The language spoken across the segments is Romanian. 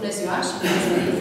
Bună ziua și bine ați venit!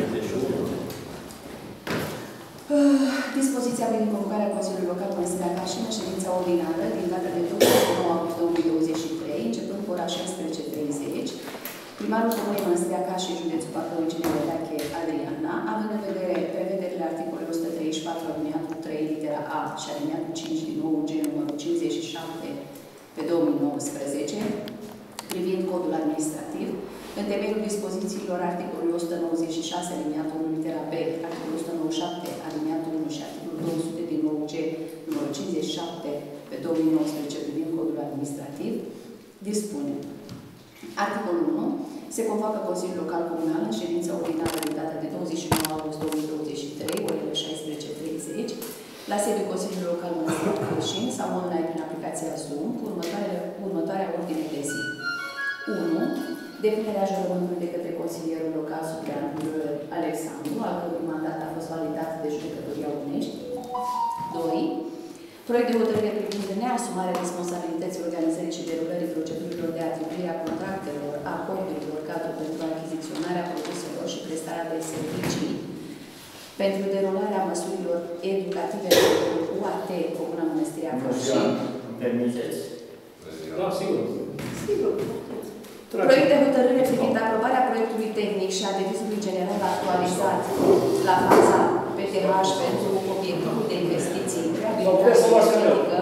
Dispoziția privind convocarea Consiliului Local Mănăstirea Cașin în ședința ordinară din data de 29 august 2023, începând cu ora 16:30, primarul Comunei Mănăstirea Cașin, județul Bacău, inginer Leache Adriana, având în vedere prevederile articolului 134 aliniatul 3 litera A și aliniatul 5 din nou G numărul 57 pe 2019, privind codul administrativ, în temeiul dispozițiilor articolului 196 aliniatul 1 litera B, articolul 197 aliniatul 1 și articolul 200 din nou G numărul 57 pe 2019 privind codul administrativ, dispune. Articolul 1. Se convoacă Consiliul Local Comunal în ședința ordinară din data de 29 august 2023, orele 16:30, la sediul Consiliului Local Mănăstirea Cașin sau online prin aplicația Zoom, cu următoarea ordine de zi. 1. Definirea jurământului de către consilierul local suplian Alexandru, al cărui mandat a fost validat de Judecătoria Unești. 2. Proiect de hotărâre privind neasumarea responsabilității organizării și derulării procedurilor de atribuire a contractelor, acordurilor cadru pentru achiziționarea produselor și prestarea de servicii pentru derularea măsurilor educative pentru UAT Comuna Mănăstirea Cașin. Îmi permiteți? Da, sigur. Sigur. Proiect de hotărâre privind aprobarea proiectului tehnic și a devizului general actualizat la faza PTH pentru obiectivul de investiții în reabilitare energetică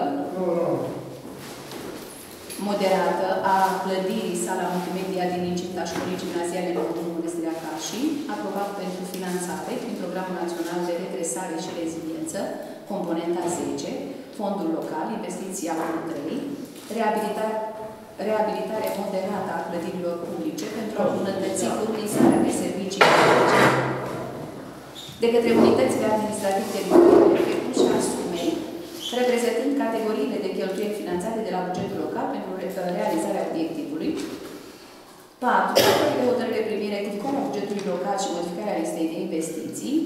moderată a clădirii sala multimedia din incinta școlii gimnaziale în Comunul Mănăstirea Cașin, aprobat pentru finanțare prin Programul Național de Redresare și Reziliență, componenta 10, Fondul Local, investiția 1.3, reabilitare moderată a clădirilor publice pentru a îmbunătăți furnizarea de servicii publice de către unitățile administrative teritoriale, precum și a sumei, reprezentând categoriile de cheltuieli finanțate de la bugetul local pentru realizarea obiectivului. 4. De hotărâre privind rectificarea bugetului local și modificarea listei de investiții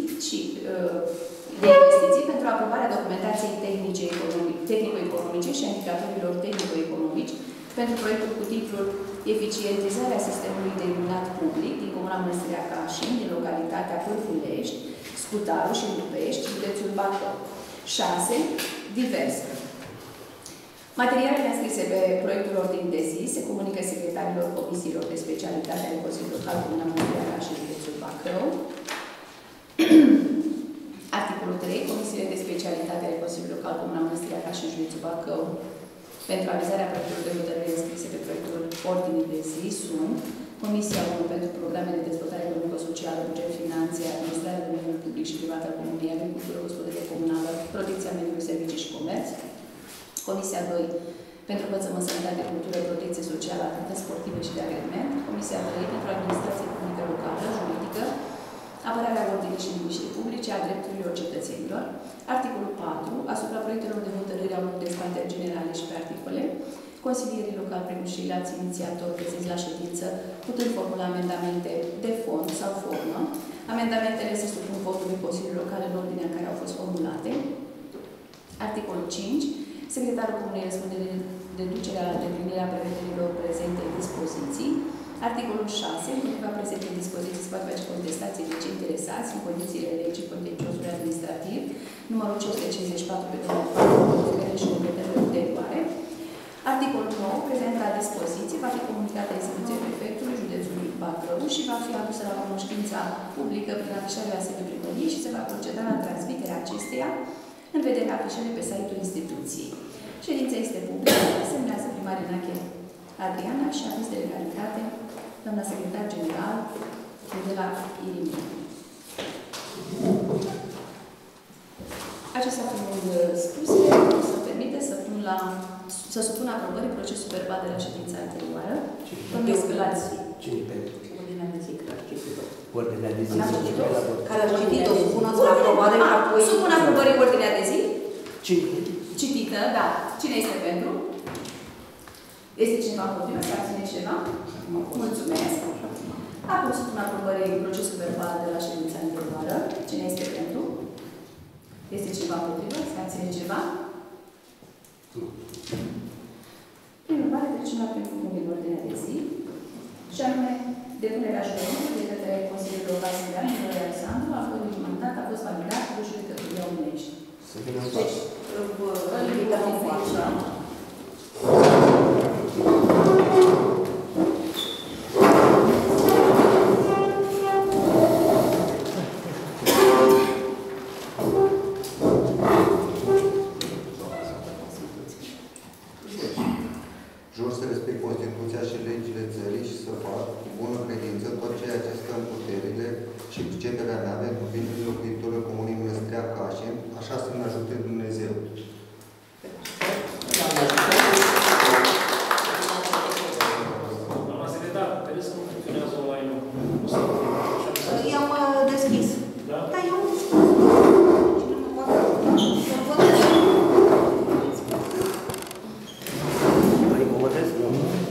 pentru aprobarea documentației tehnico-economice și a indicatorilor tehnico-economici pentru proiectul cu titlul Eficientizarea sistemului de iluminat public din Comuna Mănăstirea Cașin, din localitatea Pârfulești, Scutaru și Lupești, județul Bacău. 6. Diverse. Materialele înscrise pe proiectul ordin de zi se comunică secretarilor comisiilor de specialitate ale Consiliului Local Comuna Mănăstirea Cașin, județul Bacău. Articolul 3. Comisiile de specialitate ale Consiliului Local Comuna Mănăstirea Cașin, județul Bacău, pentru avizarea proiectului de hotărâre înscrise pe proiectul ordinii de zi sunt Comisia 1 pentru programe de dezvoltare economico-socială, buget, finanțe, administrarea domeniului public și privat al comunei, agricultură, gospodărie comunală, protecția mediului, servicii și comerț. Comisia 2 pentru învățământ, sănătate, cultură, protecție socială, activități sportive și de agrement. Comisia 3 pentru administrație publică locală, juridică, apărarea ordinii și liniștii publice, a drepturilor cetățenilor. Articolul 4. Asupra proiectelor de hotărâre au loc dezbateri generale și pe articole. Consilierii locali, precum și alți inițiatori prezenți la ședință, putând formula amendamente de fond sau formă. Amendamentele se supun votului Consiliului Local în ordinea în care au fost formulate. Articolul 5. Secretarul Comunei răspunde de deducerea la îndeplinirea prevederilor prezente în dispoziții. Articolul 6. Împotriva prezentei dispoziții se poate face contestație de cei interesați în condițiile legii contenciosului administrativ, numărul 554 pe 2004, și completările ulterioare. Articolul 9. Prezenta dispoziție va fi comunicată instituției prefectului județului Bacău și va fi adusă la cunoștința publică prin afișarea la sediul primăriei și se va proceda la transmiterea acesteia în vederea afișării pe site-ul instituției. Ședința este publică, semnează primarul Leache Adriana și aviz de legalitate doamna secretar general de la Irimie. Acestea fiind spuse, să permite să supun aprobării procesul verbal de la ședința anterioară. Domnul Scălați. Cine pentru? Ordinea de zi. Ordinea de zi. Care a citit-o, supunați la aprobare. Supun aprobării ordinea de zi. Citită, da. Cine este pentru? Este cineva împotrivă? Se abține cineva? Mulțumesc. Acum supun aprobării procesul verbal de la ședința anterioară. Cine este pentru? Este cineva împotrivă? Se abține cineva? Prin urmare, trecem la primul punct din ordinea de zi, și anume depunerea jurământului de către Consiliul Vasilian Alexandru a fost documentat, a fost validat de judecătoria Unești. Să vedem Deci, îl invităm în față. Jur să respect Constituția și legile țării și să fac cu bună credință tot ceea ce stă în puterile și priceperea mea pentru binele locuitorilor comunei Mănăstirea Cașin, așa să-mi ajute Dumnezeu. Doamna secretar, vedeți că nu funcționează online-ul? I-am deschis. Da? Da, i-am deschis. Cine mă poate ajuta? Să-l văd. Mă incomodez? Nu.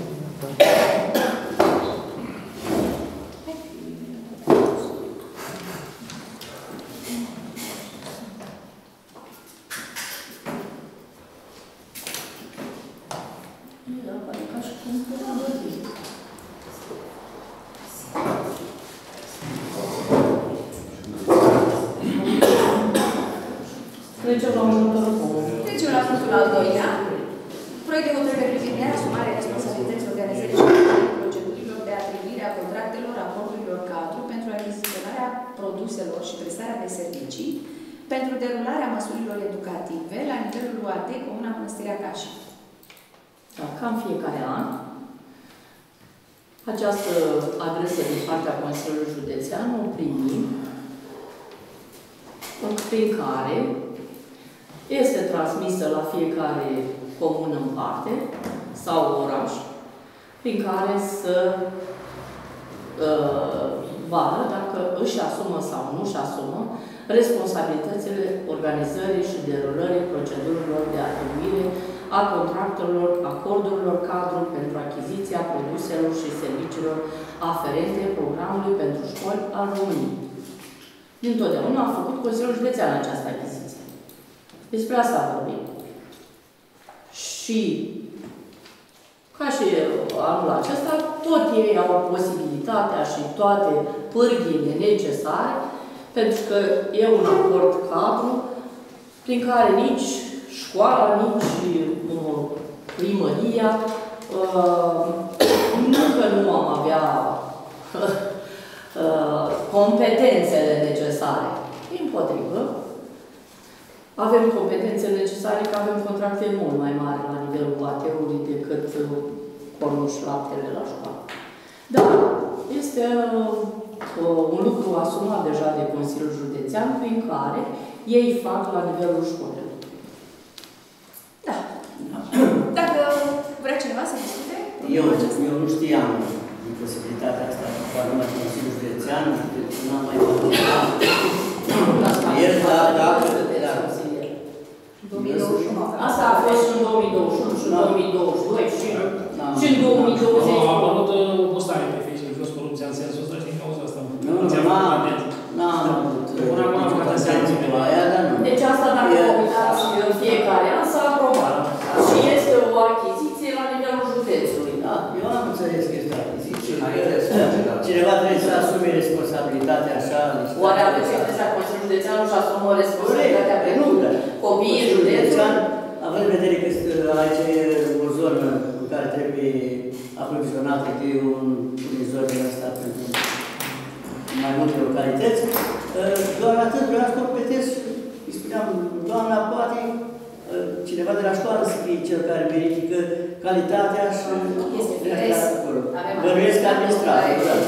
Trecem la punctul al doilea. Proiect de hotărâre privind asumarea responsabilității organizării și procedurilor de atribuire a contractelor, acordurilor cadru pentru achiziționarea produselor și prestarea de servicii pentru derularea măsurilor educative la nivelul UAT Comuna Mănăstirea Cașin. Da, cam fiecare an, această adresă din partea Consiliului Județean o primim, prin care este transmisă la fiecare comună în parte sau oraș, prin care să vadă dacă își asumă sau nu își asumă responsabilitățile organizării și derulării procedurilor de atribuire a contractelor, acordurilor cadru pentru achiziția produselor și serviciilor aferente programului pentru școli al României. Dintotdeauna a făcut Consiliul Județean această achiziție. Despre asta vorbim. Și, ca și anul acesta, tot ei au posibilitatea și toate pârghiile necesare, pentru că e un acord cadru prin care nici școala, nici primăria încă nu am avea competențele necesare. Dimpotrivă, avem competențe necesare, că avem contracte mult mai mari la nivelul UAT-ului decât cornul și laptele la școală. Dar este un lucru asumat deja de Consiliul Județean, prin care ei fac la nivelul școlilor. Da. Dacă vrea cineva să discute? Eu nu știam de posibilitatea asta cu forma Consiliul Județean, nu am mai văzut. Asta a fost și în 2021, și în 2022, și în 2020. A apărut o postare pe Facebook, jos corupția în sensul ăsta și din cauza asta. N-am avut. Până acum am făcut la aia, dar nu. Deci asta, dacă vă uitați în fiecare an, s-a aprobat. Și este o achiziție la nivelul județului. Da, eu am înțeles că este achiziție. Cineva trebuie să asume responsabilitatea așa. Oare aveți impresia Consiliul Județean nu-și asumă responsabilitatea pentru copiii județului? Având în vedere că aici e o zonă în care trebuie aprovizionată de un furnizor din ăsta pentru mai multe localități, doar atât vreau să completez și îi spuneam, doamna, poate cineva de la școală să fie cel care verifică calitatea și acolo. Bănuiesc administrator.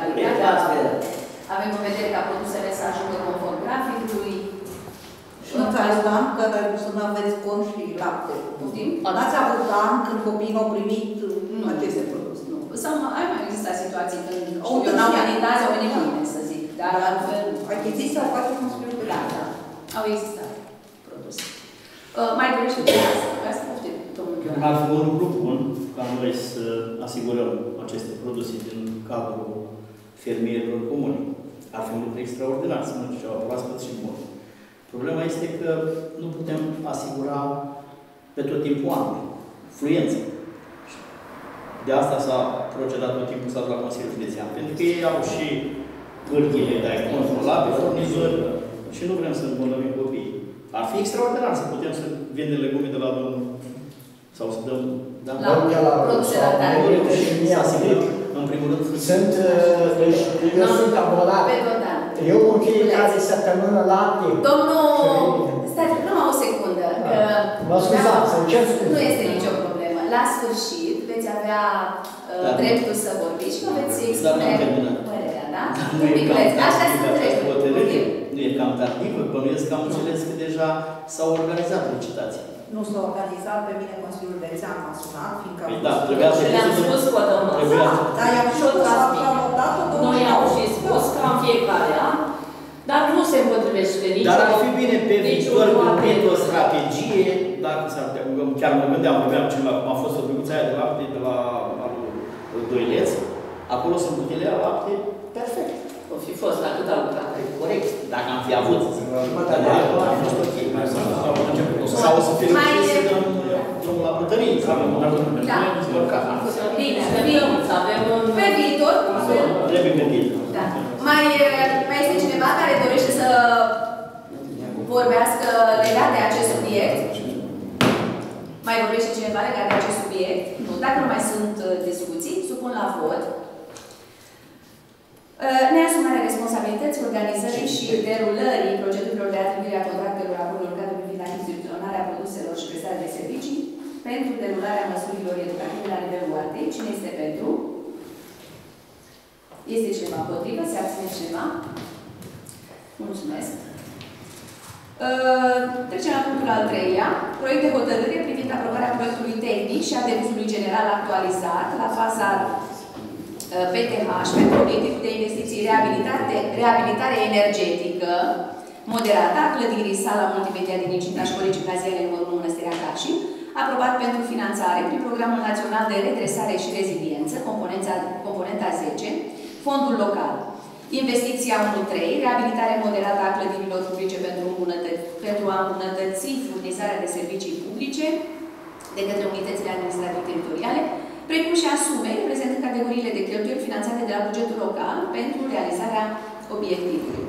Avem în vedere ca produsele să ajungă conform graficului. Și nu ați avut an că să nu aveți cont și lapte. N-ați avut an când copiii au primit aceste produse. Nu. Sau mai existat situații când n-au venit azi, au venit mâine, să zic. Dar altfel... Achiziția au face Consiliul Județean. Da. Au existat produse. Mai dorește asta? Poftim, domnul Gheorghe. Ar fi un lucru bun ca noi să asigurăm aceste produse din cadrul fermierilor comuni. Ar fi un lucru extraordinar, să mănânce ceva proaspăt și bun. Problema este că nu putem asigura pe tot timpul anului fluență. De asta s-a procedat tot timpul la Consiliul Județean. Pentru că ei au și hârtie, dar e controlat pe furnizori și nu vrem să îmbolnăvim copiii. Ar fi extraordinar să putem să vindem legume de la domnul sau să dăm... produsele tale. În primul rând, sunt, deci, eu sunt abolat. Eu în fiecare săptămână lapte. Domnul, stai, numai o secundă. Mă scuzați, îmi cer scuze. Nu este nicio problemă. La sfârșit veți avea dreptul să vorbiți și vă veți expune părerea, da? Așa sunt dreptul. Nu e cam tardivă, bănuiesc că am înțeles că deja s-au organizat licitații. Nu s-a organizat, pe mine Consiliul Județean m-a sunat, fiindcă... Păi da, trebuia să... Le-am spus că dăm dar i-am și o transmis. Noi am și spus că în fiecare an, dar nu se împotrivește nici... Dar ar fi bine pe viitor, pe o strategie, dacă s-ar putea, chiar mă gândeam, ceva, cum a fost o băguță aia de lapte de la Doileț, acolo sunt butele de lapte, perfect. O fi fost la cât a lucrat. Corect, dacă am fi avut, ar fi fost ok. Sau să fie reușit să dăm drumul la brutării, să avem un argument. Bine, pe viitor. Trebuie pe viitor. Mai este cineva care dorește să vorbească legat de acest subiect? Mai vorbește cineva legat de acest subiect? Nu. Dacă nu mai sunt discuții, supun la vot. Neasumarea responsabilității organizării și derulării procedurilor de atribuire a contractelor acordurilor cadru privind achiziționarea produselor și prestarea de servicii pentru derularea măsurilor educative la nivelul UARTE. Cine este pentru? Este cineva împotrivă? Se abține cineva? Mulțumesc. Trecem la punctul al treilea. Proiect de hotărâre privind aprobarea proiectului tehnic și a devizului general actualizat la faza PTH pentru obiectivul de investiții reabilitare energetică moderată a clădirii sala multimedia din incinta școlii gimnaziale numărul 1 Mănăstirea Cașin, aprobat pentru finanțare prin Programul Național de Redresare și Reziliență, componenta 10, fondul local. Investiția 1.3, reabilitare moderată a clădirilor publice pentru a îmbunătăți furnizarea de servicii publice de către unitățile administrative teritoriale, precum și a sumei reprezentând categoriile de cheltuieli finanțate de la bugetul local pentru realizarea obiectivului.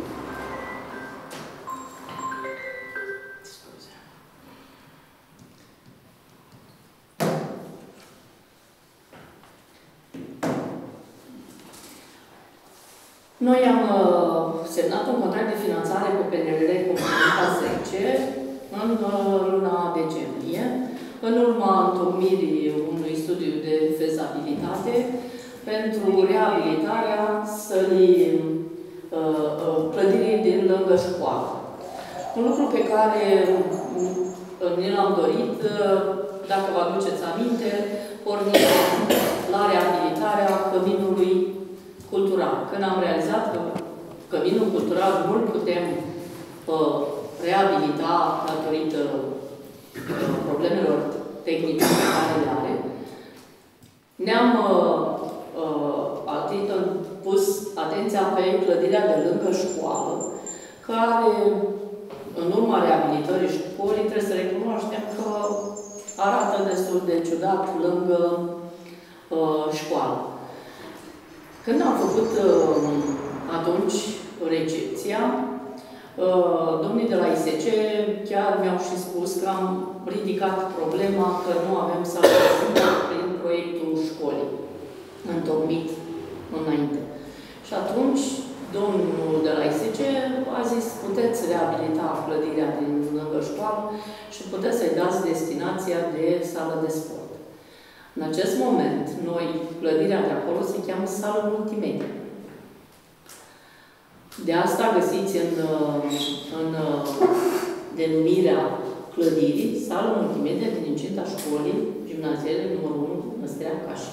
Noi am semnat un contract de finanțare cu PNRR Componenta 10 în luna decembrie, în urma întocmirii unui studiu de fezabilitate pentru reabilitarea sălii clădirii din lângă școală. Un lucru pe care ne l-am dorit, dacă vă aduceți aminte, pornind la reabilitarea căminului cultural. Când am realizat că căminul cultural nu-l putem reabilita datorită problemelor tehnice pe care le are, ne-am pus atenția pe clădirea de lângă școală, care, în urma reabilitării școlii, trebuie să recunoaștem că arată destul de ciudat lângă școală. Când am făcut atunci recepția, domnii de la ISC chiar mi-au și spus că am ridicat problema că nu avem sală prin proiectul școlii întocmit înainte. Și atunci, domnul de la ISC a zis, puteți reabilita clădirea din lângă școală și puteți să-i dați destinația de sală de sport. În acest moment, noi, clădirea de acolo se cheamă sală multimedia. De asta găsiți în denumirea clădirii sală multimedia din incinta școlii gimnaziale numărul 1 Mănăstirea Cașin.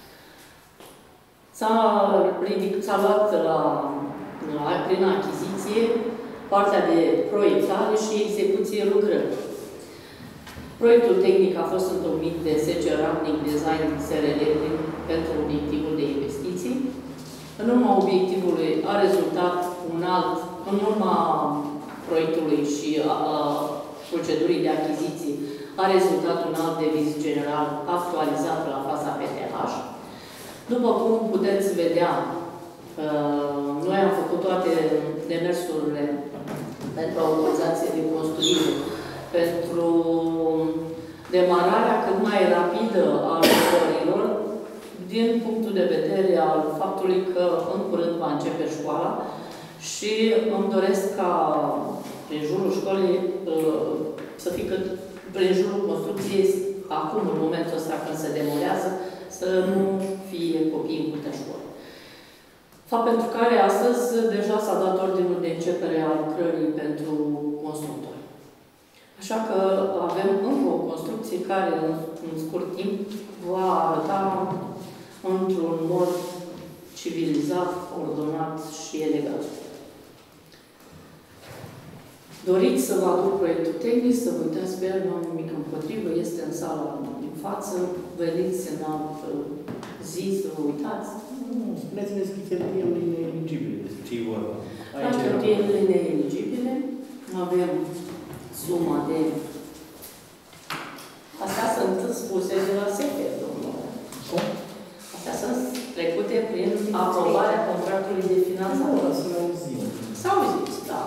S-a luat prin achiziție partea de proiectare și execuție lucrări. Proiectul tehnic a fost întocmit de SC Rapnic Design SRL pentru obiectivul de investiții. În urma obiectivului a rezultat în urma proiectului și procedurii de achiziții, a rezultat un alt deviz general actualizat la faza PTH. După cum puteți vedea, noi am făcut toate demersurile pentru autorizație de construire, pentru demararea cât mai rapidă a lucrărilor, din punctul de vedere al faptului că în curând va începe școala și îmi doresc ca prin jurul școlii să fie cât prin jurul construcției, acum, în momentul ăsta când se demolează, să nu fie copii în curtea școlii. Fapt pentru care astăzi deja s-a dat ordinul de începere a lucrării pentru constructori. Așa că avem încă o construcție care în scurt timp va arăta într-un mod civilizat, ordonat și elegant. Doriți să vă aduc proiectul tehnic, să vă uitați pe el, nu am nimic împotrivă, este în sala din față, veniți în altă zi să vă uitați. Spuneți-ne despre cheltuielile neeligibile, despre ce e vorba. La cheltuielile neeligibile avem suma de... Astea sunt spuse de la SEFE, domnule. Astea sunt trecute prin aprobarea contractului de finanțare. S-au auzit, da.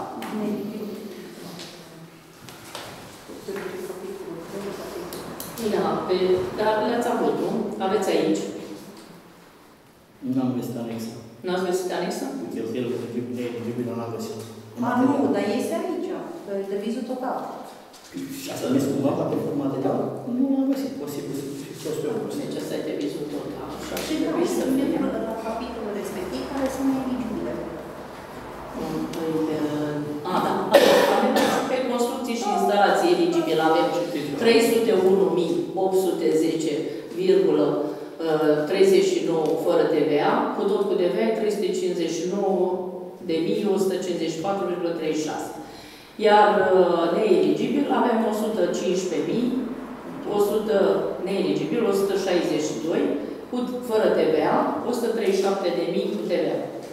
Dar le-ați avut, nu? Aveți aici. Nu am găsit anexa. Nu ați găsit anexa? Cheltuielile neeligibile nu am găsit. Nu, dar este aici, pe devizul total. Și asta mi-a cumva la performa de dată? Nu am găsit, posibil să fie fost eu. Deci asta e devizul total. Și așa trebuie să fie la capitolul respectiv care sunt neeligibile. Da. Avem pe construcții și instalații eligibile. Avem 301.810,39 fără TVA, cu tot cu TVA 359.154,36. Iar neeligibil avem 115.000, neeligibil 162, cu fără TVA, 137.000 cu TVA.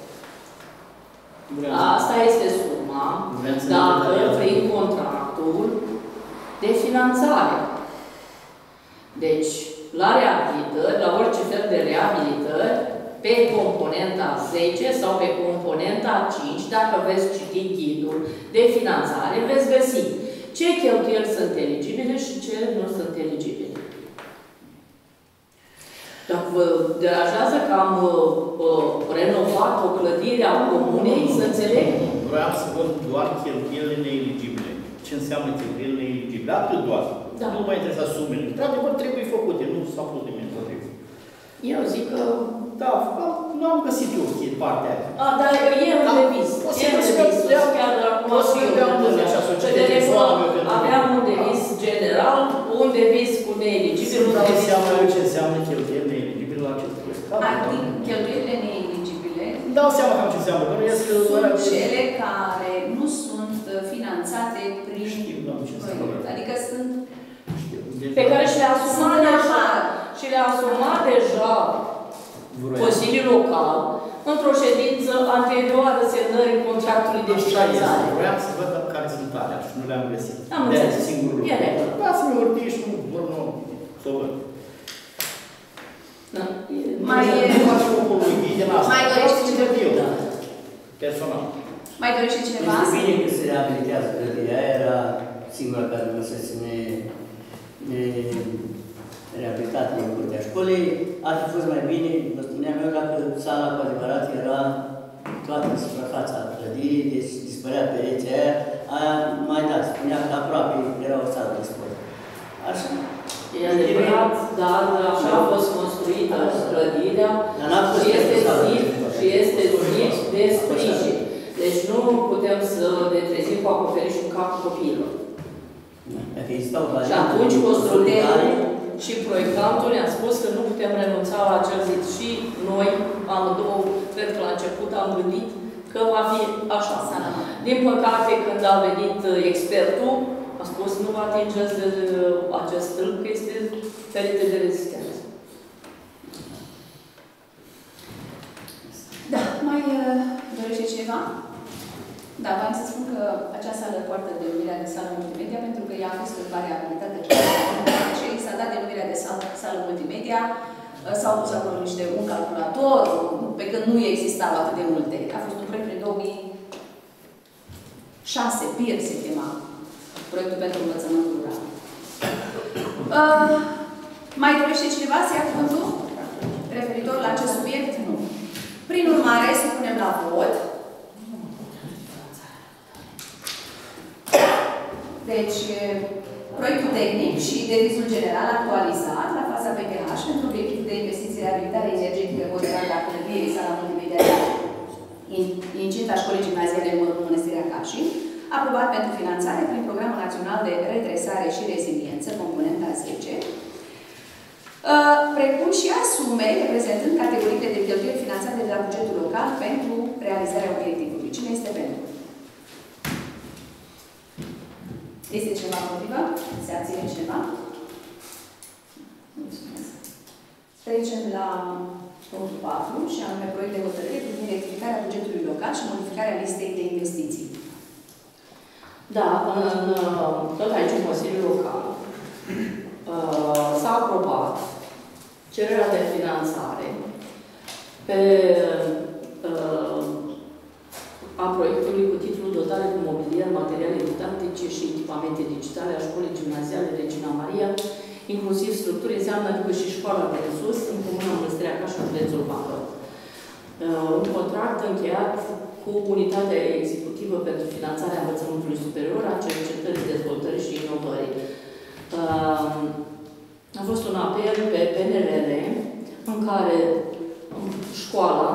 Asta este suma, dacă prin contractul de finanțare. Deci, la reabilitări, la orice fel de reabilitări, pe componenta 10 sau pe componenta 5, dacă veți citi ghidul de finanțare, veți găsi ce cheltuieli sunt eligibile și ce nu sunt eligibile. Dacă vă deranjează că am renovat o clădire a comunei, să înțeleg? Vreau să văd doar cheltuielile neeligibile. Ce înseamnă cheltuielile neeligibile? Atât doar. Da. Nu mai interesa sumele. Într-adevăr, trebuie făcute. Nu s-a pus nimeni potrivit. Eu zic că... Da, nu am găsit eu partea aia. Dar e un deviz. E un deviz. Chiar acum și eu. Aveam un deviz general, un deviz cu neeligibil. Ce înseamnă cheltuieli neeligibile la acest proiect? Cheltuielile neeligibile dau seama cam ce înseamnă. Sunt cele care nu sunt finanțate prin proiect. Adică sunt... Pe care și le-a asumat deja. Și le-a asumat deja Consiliul Local într-o ședință anterioară semnării contractului de finanțare. Vreau să văd care sunt alea și nu le-am găsit. Am înțeles. Singurul lucru. Dați-mi urtii și nu să văd. Mai dorește cineva? Personal. Mai dorește cineva? Este bine că se reabilitează clădirea aia, era singura care nu se reabilitate în curtea școlii. Ar fi fost mai bine, vă spuneam eu, dacă sala cu adevărat era toată suprafața clădirii, deci dispărea perețea aia, mai da, spunea că aproape era o sală de sport. Așa. E adevărat, dar așa a fost construită clădirea și este zid de sprijin. Deci nu putem să ne trezim cu acoperișul în capul copiilor. Și atunci constructorul și proiectantul ne-a spus că nu putem renunța la acel zid. Și noi, amândouă, cred că la început am gândit că va fi așa. Din păcate, când a venit expertul, a spus nu vă atingeți de acest stâlp, că este perete de rezistență. Da, mai dorește cineva? Da, vreau să spun că acea sală poartă denumirea de sală multimedia pentru că ea a fost în reabilitate și s-a dat denumirea de sală multimedia. S-au pus acolo un calculator, pe când nu existau atât de multe. A fost un proiect prin 2000 6, PIR se chema, proiectul pentru învățământul rural. Mai dorește cineva să ia cuvântul referitor la acest subiect? Nu. Prin urmare, să punem la vot. Deci, proiectul tehnic și devizul general actualizat la faza PPH pentru obiectiv de investiții reabilitare energetică considerată a clădirii sala multimedială incinta școlii gimnaziale numărul Mănăstirea Cașin, aprobat pentru finanțare prin Programul Național de Redresare și Reziliență, componenta 10, precum și asume reprezentând categoriile de cheltuieli finanțate de la bugetul local pentru realizarea obiectivului. Cine este pentru? Este cineva împotrivă? Se abține cineva? Mulțumesc. Trecem la punctul 4 și anume proiect de hotărâre privind rectificarea bugetului local și modificarea listei de investiții. Da, tot aici în Consiliul Local s-a aprobat cererea de finanțare a proiectului cu titlul Dotare cu mobilier, materiale didactice și echipamente digitale a școlii gimnaziale Regina Maria, inclusiv structuri, înseamnă că și școala de sus, în Comuna Mănăstirea Cașin, județul Bacău. Un contract încheiat cu Unitatea Executivă pentru Finanțarea Învățământului Superior, a Cercetării, Dezvoltării și Inovării. A fost un apel pe PNRR în care școala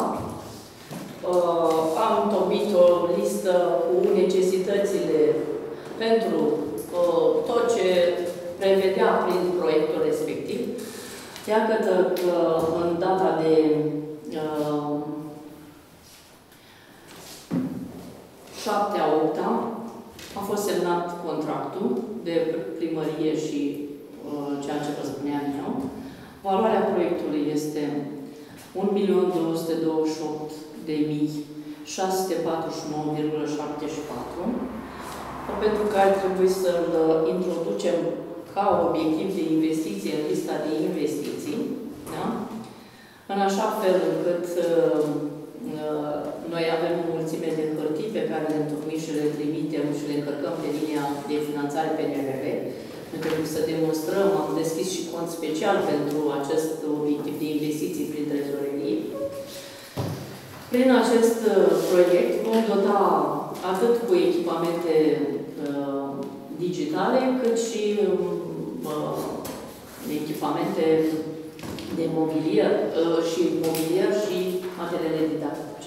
a întocmit o listă cu necesitățile pentru tot ce prevedea prin proiectul respectiv. Iată că în data de 7/8 a fost semnat contractul de primărie și ceea ce vă spuneam eu. Valoarea proiectului este 1.228.649,74, pentru care trebuie să-l introducem ca obiectiv de investiție în lista de investiții, da? În așa fel încât noi avem o mulțime de hârtii pe care le întocmim și le trimitem și le încărcăm pe linia de finanțare PNRR. Noi trebuie să demonstrăm, am deschis și cont special pentru acest obiectiv de investiții prin trezorerie. Prin acest proiect vom dota atât cu echipamente digitale, cât și echipamente de mobilier și materiale didactice.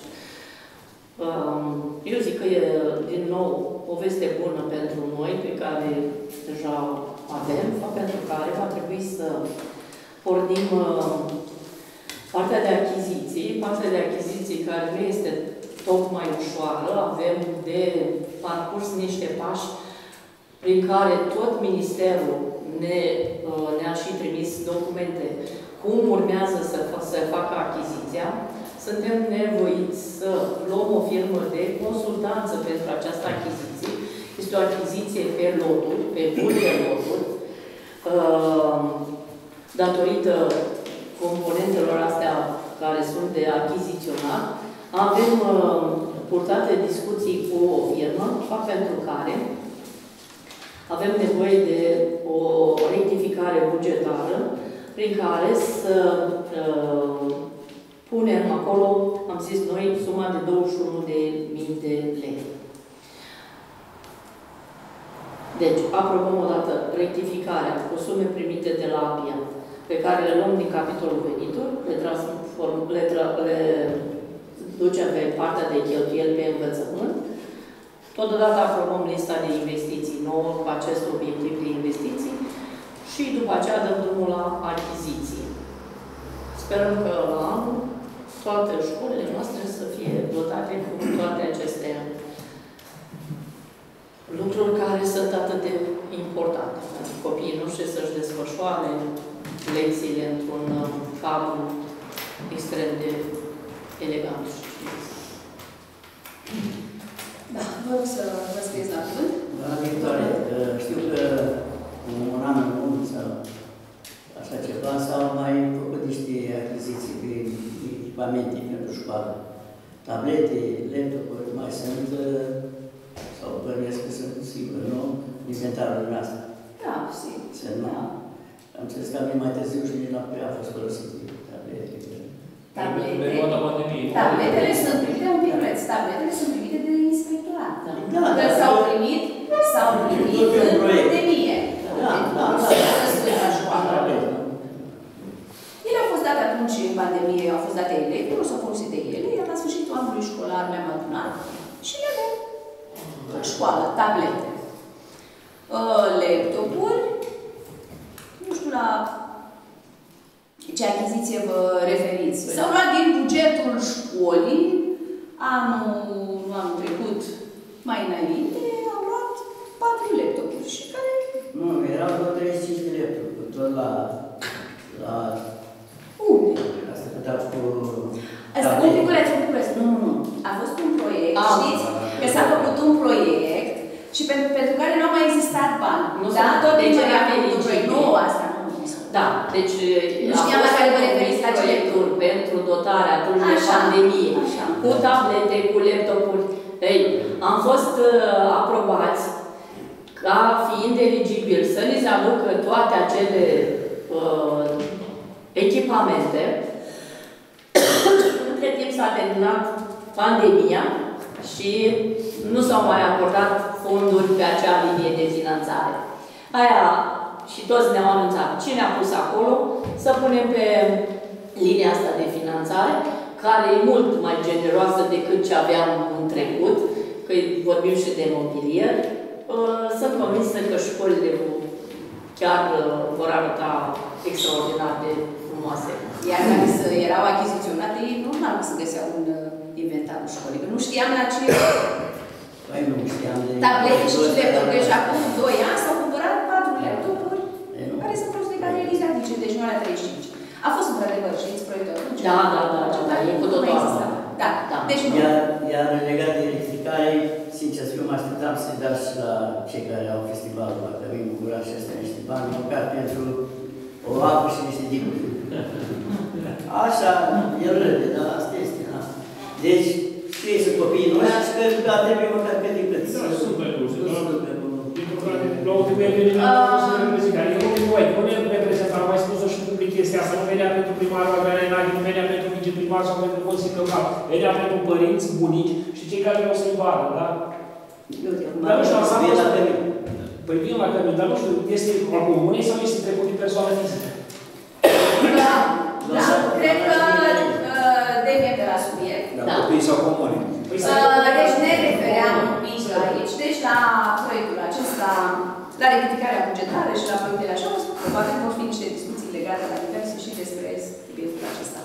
Eu zic că e, din nou, o veste bună pentru noi, pe care deja avem, pentru care va trebui să pornim partea de achiziții, care nu este tocmai ușoară. Avem de parcurs niște pași prin care tot Ministerul ne-a și trimis documente cum urmează să facă achiziția. Suntem nevoiți să luăm o firmă de consultanță pentru această achiziție. Este o achiziție pe loturi, pe multe loturi, datorită componentelor astea care sunt de achiziționat. Avem purtate discuții cu o firmă, pentru care avem nevoie de o rectificare bugetară prin care să punem acolo, am zis noi, suma de 21.000 de lei. Deci, aprobăm odată rectificarea cu sume primite de la APIA, pe care le luăm din capitolul venituri, le ducem pe partea de cheltuieli pe învățământ. Totodată aprobăm lista de investiții nouă cu acest obiectiv de investiții și după aceea dăm drumul la achiziții. Sperăm că la anul toate școlile noastre să fie dotate cu toate aceste lucruri care sunt atât de importante pentru copiii noștri să-și desfășoare lecțiile într-un cadru extrem de elegant și cinstit. Da, vă rog să vă scrieți la cuvânt. Doamna Victorie, știu că un an în urmă sau așa ceva s-au mai făcut niște achiziții de echipamente pentru școală. Tablete, laptopuri, mai sunt sau bănuiesc au fost folosite. Tabletele sunt primite un piculeț. Tabletele sunt primite de inspectorat. Da. S-au primit în pandemie. La școală. Ele au fost date atunci în pandemie, au fost date elevilor, s-au folosit de ele, iar la sfârșitul anului școlar le-am adunat și le avem în școală, tablete. Laptopuri, nu știu la ce achiziție vă referiți. S-au luat din bugetul școlii, anul trecut, mai înainte, au luat 4 laptopuri și care... Nu, erau vreo 35 de laptopuri, tot la... Unde? Asta putea cu... Asta, un piculeț. Nu. A fost un proiect, știți? Că s-a făcut un proiect și pentru care nu au mai existat bani. Da? Tot de ce a făcut un proiect. Nu, asta nu. Da, deci nu știam la care vă referiți la proiectul pentru dotarea atunci de pandemie, cu tablete, cu laptopuri. Ei, am fost aprobați ca fiind eligibil să ni se aducă toate acele echipamente. Între timp s-a terminat pandemia și nu s-au mai acordat fonduri pe acea linie de finanțare. Aia și toți ne-au anunțat cine a pus acolo să punem pe linia asta de finanțare, care e mult mai generoasă decât ce aveam în trecut, că vorbim și de mobilier. Sunt convinsă că școlile chiar vor arăta extraordinar de frumoase. Iar dacă erau achiziționate, e normal să găseau un inventarul școlii. Că nu știam la ce... Păi nu știam de... Tablete și laptopuri. Deci acum 2 ani s-au cumpărat 4 laptopuri care sunt folosite ca realizate didactice, deci nu la 35. A fost într-adevăr, știți, proiectul atunci? Da, e cu totul asta. Da. Deci nu. Iar legat de electrificare, sincer să fiu, mă așteptam să-i dați și la cei care au festivalul la Cămin Bucurat și astea niște bani, măcar pentru o apă și niște dicuri. Așa, el râde, dar asta este. Da. Deci, știi să copiii noștri și că trebuie măcar pe decât. Super bun. La ultimul eveniment a fost reprezentat. Eu nu reprezentam, am mai spus-o și public chestia asta, nu venea pentru primarul Agranenaghi, nu venea pentru viceprimar sau pentru consiliul local. Venea pentru părinți, bunici și cei care vreau să-i vadă, da? Dar nu știu, asta a fost... Păi vin la Cămin, dar nu știu, este la comunei sau este trecut din persoană fizică? Da, cred că deviem de la subiect. Da, copiii sau comune. Deci ne refeream un pic aici, deci la proiectul acesta, la rectificarea bugetară și la proiectele așa, probabil vor fi niște discuții legate la diverse și despre subiectul acesta.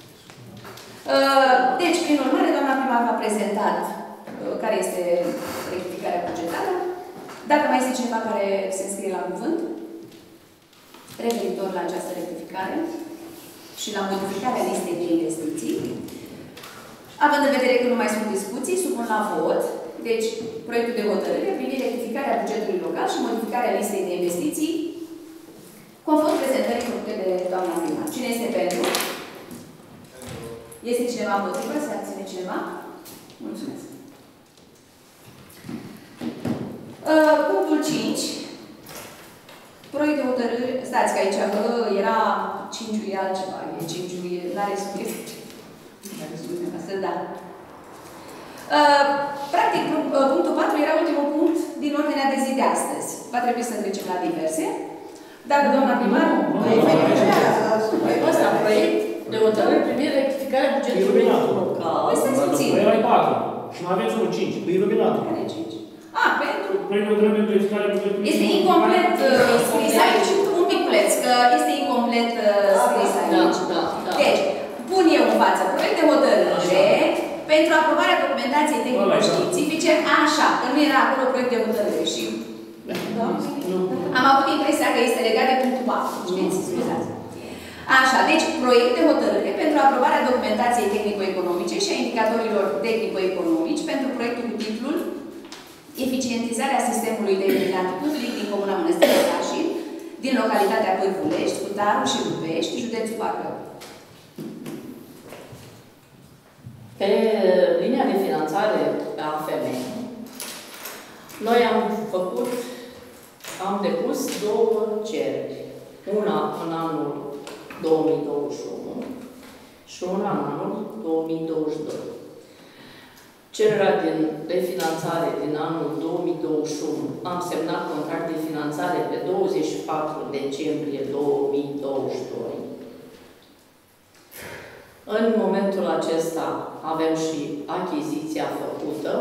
Deci, prin urmare, doamna primar v-a prezentat care este rectificarea bugetară. Dacă mai este cineva care se înscrie la cuvânt, referitor la această rectificare și la modificarea listei de investiții, având în vedere că nu mai sunt discuții, supun la vot, deci, proiectul de hotărâre privind rectificarea bugetului local și modificarea listei de investiții, conform prezentării făcute de doamna primar. Cine este pentru? Este cineva împotrivă? Se abține cineva? Mulțumesc. Punctul 5. Proiect de hotărâre. Stați că aici era 5-ul e altceva. E 5-ul e... N-are subiect. N-are subiect. Asta da. Practic, punctul 4 era ultimul punct din ordinea de zi de astăzi. Va trebui să trecem la diverse. Dacă doamna primar... Ăsta, proiect de hotărâre privind rectificarea bugetului local. Păi stați puțin. Era 4. Și mai aveți unul 5. Păi iluminatul. Care 5? Pentru... Proiectul de hotărâre privind rectificarea bugetului. Este incomplet scris aici. Un piculeț, că este incomplet scris aici. Deci, pun eu în față proiect de hotărâre pentru aprobarea documentației tehnico-științifice, așa, că nu era acolo proiect de hotărâre și... Am avut impresia că este legat de punctul 4, știți? Scuzați. Așa, deci, proiect de hotărâre pentru aprobarea documentației tehnico-economice și a indicatorilor tehnico-economici pentru proiectul cu titlul Eficientizarea sistemului de iluminat public din Comuna Mănăstirea Cașin, din localitatea Pârvulești, Cutaru și Lubești, județul Bacău. Pe linia de finanțare a AFM, noi am depus 2 cereri. Una în anul 2021 și una în anul 2022. Cererea de finanțare din anul 2021 am semnat contract de finanțare pe 24 decembrie 2022. În momentul acesta avem și achiziția făcută.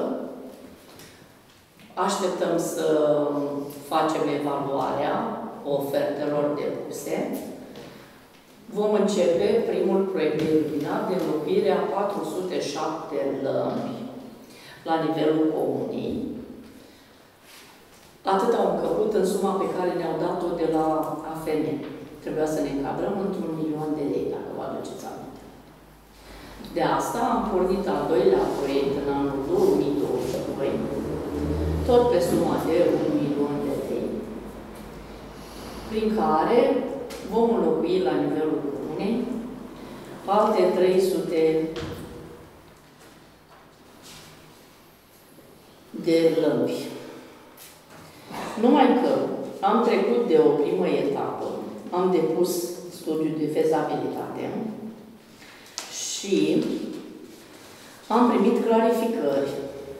Așteptăm să facem evaluarea ofertelor depuse. Vom începe primul proiect de iluminat de înlocuire a 407 lămpi la nivelul comunii. Atât au încăput în suma pe care ne-au dat-o de la AFN. Trebuia să ne încadrăm într-un 1.000.000 de lei, dacă vă aduceți aminte. De asta am pornit al doilea proiect în anul 2022, tot pe suma de 1.000.000 de lei, prin care vom înlocui la nivelul comunei alte 300 de lămpi. Numai că am trecut de o primă etapă, am depus studiul de fezabilitate și am primit clarificări.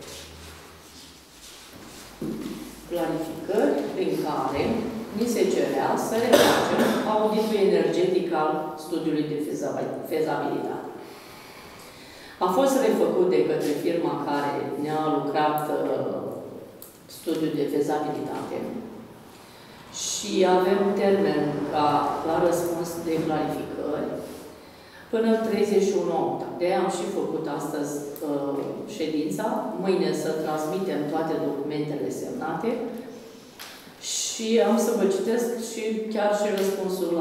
Clarificări prin care ni se cerea să refacem auditul energetic al studiului de fezabilitate. A fost refăcut de către firma care ne-a lucrat studiul de fezabilitate și avem termen la răspuns de clarificări până 31/8. De-aia am și făcut astăzi ședința, mâine să transmitem toate documentele semnate și am să vă citesc și chiar și răspunsul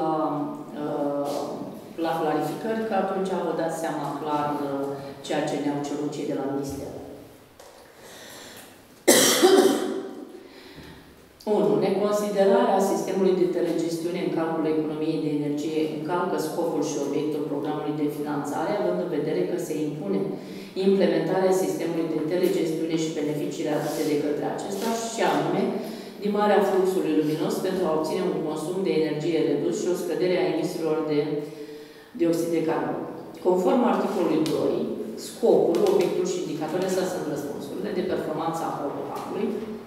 la clarificări, că atunci vă dați seama clar ceea ce ne-au cerut cei de la Minister. 1. Neconsiderarea sistemului de telegestiune în calculul economiei de energie încalcă scopul și obiectul programului de finanțare, având în vedere că se impune implementarea sistemului de telegestiune și beneficiile aduse de către acesta, și anume dimarea fluxului luminos pentru a obține un consum de energie redus și o scădere a emisiilor de dioxid de carbon. Conform articolului 2, scopul, obiectul și indicatorii, astea sunt răspunsurile de performanță a programului.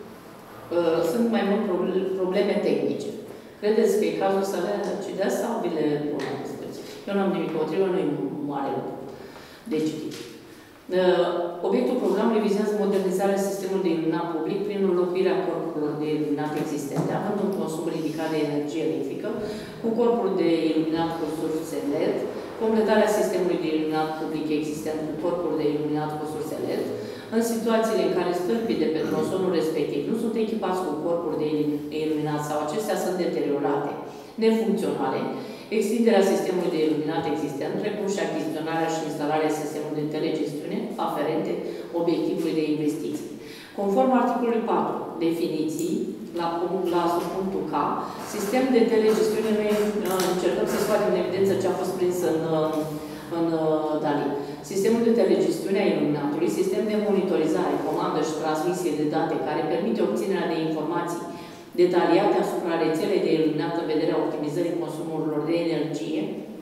Sunt mai mult probleme tehnice. Credeți că e cazul să le decideți sau vi le pun la dispoziție? Eu nu am nimic potrivă, nu e mare lucru de citit. Obiectul programului vizează modernizarea sistemului de iluminat public prin înlocuirea corpurilor de iluminat existente, având un consum ridicat de energie electrică, cu corpuri de iluminat cu surse LED, completarea sistemului de iluminat public existent cu corpuri de iluminat cu surse LED, în situațiile în care stâlpii de pe tronsonul respectiv nu sunt echipați cu corpuri de iluminat sau acestea sunt deteriorate, nefuncționale, extinderea sistemului de iluminat existent, precum și achiziționarea și instalarea sistemului de telegestiune aferente obiectivului de investiții. Conform articolului 4, definiții, la subpunctul K, sistem de telegestiune, noi încercăm să scoatem în evidență ce a fost prins în DALI. Sistemul de telegestiune a iluminatului, sistem de monitorizare, comandă și transmisie de date care permite obținerea de informații detaliate asupra rețelei de iluminat în vederea optimizării consumurilor de energie,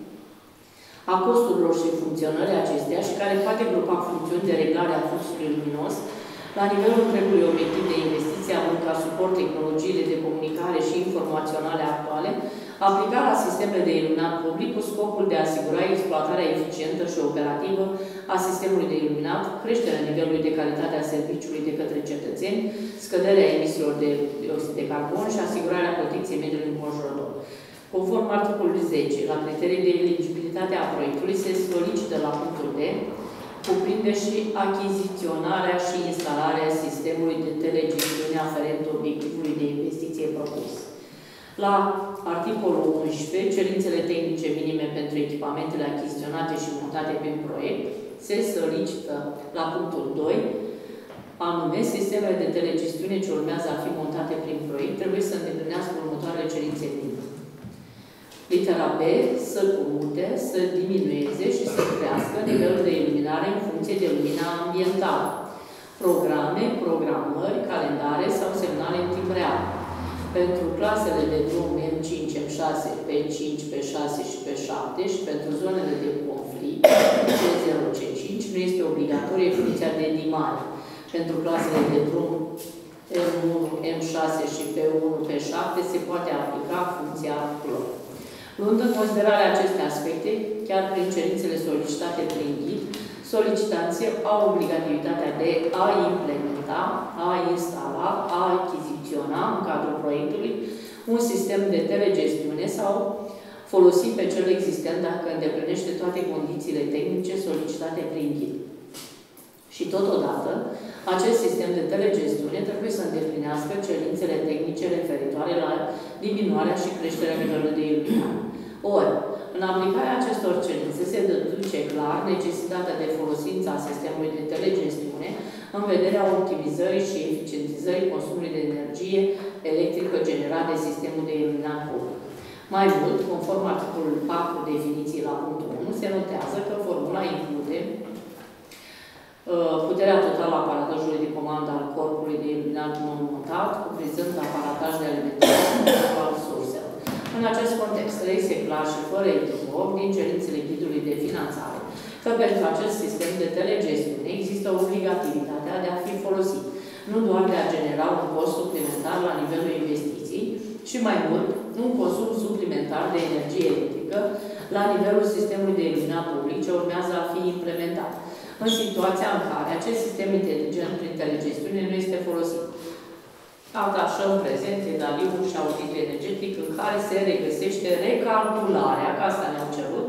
a costurilor și funcționării acesteia și care poate grupa funcțiuni de reglare a fluxului luminos la nivelul întregului obiectiv de investiție, având ca suport tehnologiile de comunicare și informaționale actuale, aplicat la sistemele de iluminat public cu scopul de a asigura exploatarea eficientă și operativă a sistemului de iluminat, creșterea nivelului de calitate a serviciului de către cetățeni, scăderea emisiilor de dioxid de carbon și asigurarea protecției mediului înconjurător. Conform articolului 10, la criterii de eligibilitate a proiectului se solicită la punctul D, cuprinde și achiziționarea și instalarea sistemului de telegestiune aferent obiectivului de investiție propus. La articolul 11, cerințele tehnice minime pentru echipamentele achiziționate și montate prin proiect, se solicită la punctul 2, anume, sistemele de telegestiune ce urmează a fi montate prin proiect trebuie să îndeplinească următoarele cerințe minime. Litera B, să comute, să diminueze și să crească nivelul de iluminare în funcție de lumina ambientală. Programe, programări, calendare sau semnale în timp real. pentru clasele de drum M5, M6, P5, P6 și P7 și pentru zonele de conflict C0, C5 nu este obligatorie funcția de dimare. Pentru clasele de drum M1, M6 și P1, P7 se poate aplica funcția lor. Luând în considerare aceste aspecte, chiar prin cerințele solicitate prin ghid, solicitanții au obligativitatea de a implementa, a instala, a achiziționa în cadrul proiectului un sistem de telegestiune sau folosi pe cel existent dacă îndeplinește toate condițiile tehnice solicitate prin ghid. Și totodată, acest sistem de telegestiune trebuie să îndeplinească cerințele tehnice referitoare la diminuarea și creșterea nivelului de iluminare. Ori, în aplicarea acestor cerințe se deduce clar necesitatea de folosință a sistemului de telegestiune în vederea optimizării și eficientizării consumului de energie electrică generat de sistemul de iluminat public. Mai mult, conform articolului 4 definiții la punctul 1, se notează că formula include puterea totală a aparatajului de comandă al corpului de iluminat non-montat, cuprinzând aparataj de alimentare al surselor. În acest context, reiese clar și fără echivoc din cerințele ghidului de finanțare că pentru acest sistem de telegestiune există obligativitatea de a fi folosit, nu doar de a genera un cost suplimentar la nivelul investiției, și mai mult, un consum suplimentar de energie electrică la nivelul sistemului de iluminat public ce urmează a fi implementat, în situația în care acest sistem inteligent prin telegestiune nu este folosit. Atașăm prezent edaliul și auditul energetic în care se regăsește recalcularea, că asta ne-au cerut,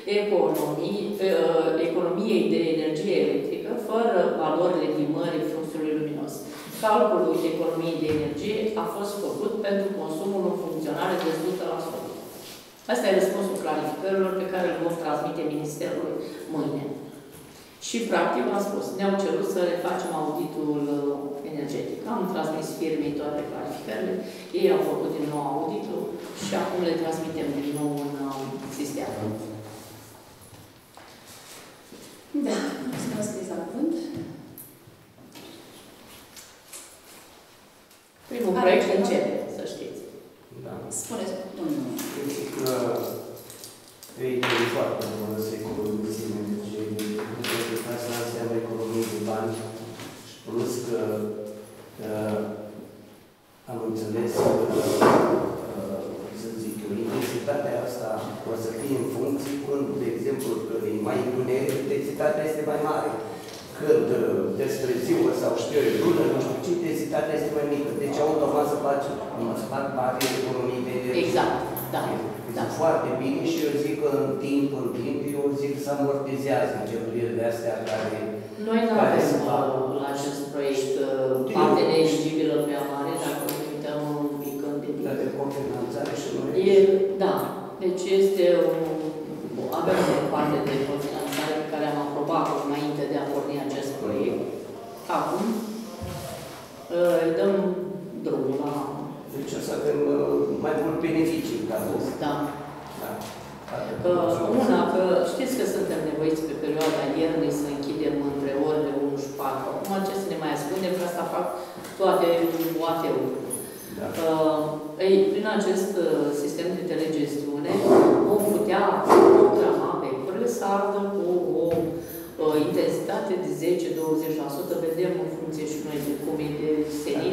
economiei de energie electrică, fără valorile dimării fluxului luminos. Calculul economiei de energie a fost făcut pentru consumul în funcționare de 100%. Asta e răspunsul clarificărilor pe care îl vom transmite Ministerului mâine. Și, practic, am spus, ne-au cerut să refacem auditul energetic. Am transmis firmei toate clarificările, ei au făcut din nou auditul și acum le transmitem din nou în sistem. Da, să scris la cuvânt. Primul proiect începe, să știți. Da. Spuneți, domnul. Cred că e foarte bună să economisim energie. Asta înseamnă economie de bani și plus că am înțeles că, să zic eu, intensitatea asta o să fie în funcție când, de exemplu, e mai întuneric, intensitatea este mai mare. Când despre ziua sau știu eu, lună, nu știu ce, intensitatea este mai mică. Deci automat să fac parte de economie de energie. Exact, da. Da. Foarte bine și eu zic că în timp, eu zic că se amortizează cheltuielile astea care... Noi nu avem la acest proiect parte neeligibilă prea mare, dacă ne uităm un pic în debil. Dar de cofinanțare și noi... Da, deci este avem o parte de cofinanțare pe care am aprobat înainte de a porni acest proiect. Acum dăm drumul la... Deci o să avem mai mult beneficii ca asta. Da. Una, că știți că suntem nevoiți pe perioada iernii să închidem între orele 1 și 4. Acum ce să ne mai ascundem, că asta fac toate UAT-urile. Da. Prin acest sistem de telegestiune vom putea programa becurile să ardă cu o intensitate de 10-20%, vedem în funcție și noi de cum e de senin,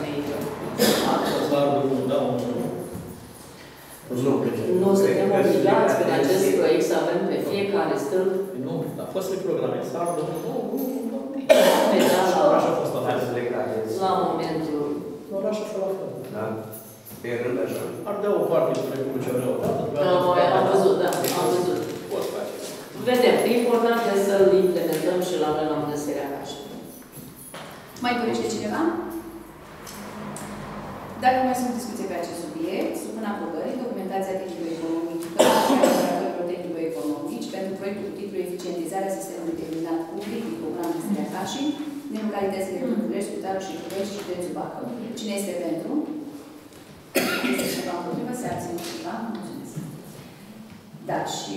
nu suntem obligați în acest proiect să avem pe fiecare stâlp. Nu, dar poți să-i programezi să ardă. Așa a fost la momentul. Oraș așa la fel. Da. Pe rând așa. Ardea o parte dintre cu ce vreau. Am văzut, da, am văzut. Vedem, e important să-l implementăm și la noi la Mănăstirea Cașin. Mai dorește cineva? Dacă mai sunt discuții pe acest subiect, supun aprobării documentația tehnico-economică și a operatorilor tehnico-economici pentru proiectul cu titlul Eficientizarea sistemului de iluminat public din programul Mănăstirea Cașin, din localitățile București, Scutarul și București și județul Bacău. Cine este pentru? Este ceva împotrivă? Se abține ceva? Mulțumesc. Da, și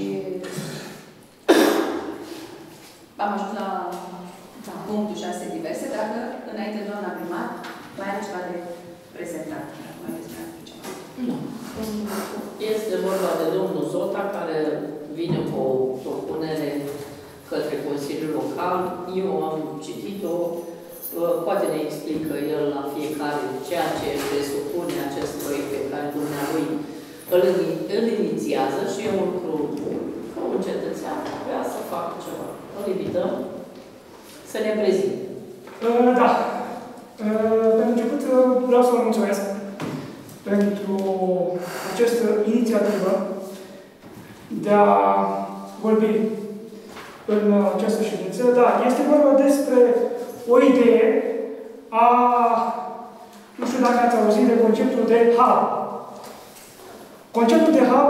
am ajuns la punctul 6 diverse, dacă înainte doamna primar mai are ceva de prezentat. Zota, care vine cu o propunere către Consiliul Local. Eu am citit-o, poate ne explică el la fiecare ceea ce presupune acest proiect pe care dumnealui îl inițiază și e un lucru bun. Că un cetățean vrea să facă ceva. Îl invităm să ne prezinte. Da. Pentru început vreau să vă mulțumesc pentru această inițiativă de a vorbi în această ședință. Da, este vorba despre o idee a, nu știu dacă ați auzit de conceptul de hub. Conceptul de hub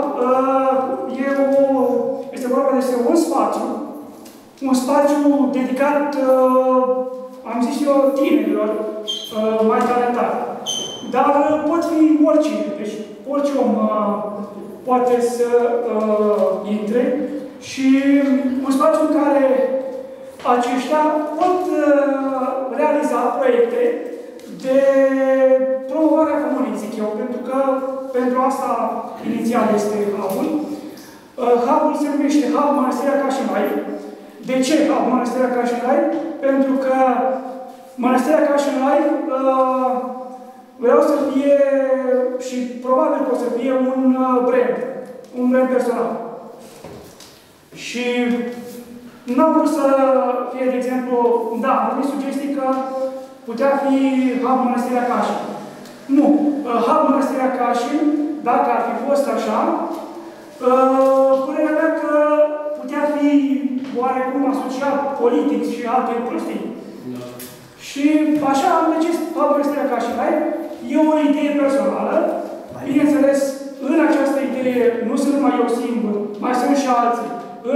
este vorba despre un spațiu dedicat, am zis eu, tinerilor mai talentați. Dar pot fi oricine, deci orice om poate să intre și un spațiu în care aceștia pot realiza proiecte de promovare a comunei, zic eu, pentru că pentru asta inițial este hub-ul. Hub-ul se numește Hub Mănăstirea Cașinai. De ce Hub Mănăstirea Cașinai? Pentru că Mănăstirea Cașinai vreau să fie și probabil că o să fie un brand personal. Și nu am vrut să fie, de exemplu, da, am venit sugestii că putea fi Hub Mănăstirea Cașin. Nu. Hub Mănăstirea Cașin, dacă ar fi fost așa, părerea mea că putea fi oarecum asociat politic și alte prostii. No. Și așa am decis Hub Mănăstirea Cașinai. E o idee personală. Bineînțeles, în această idee nu sunt numai eu singur, mai sunt și alții.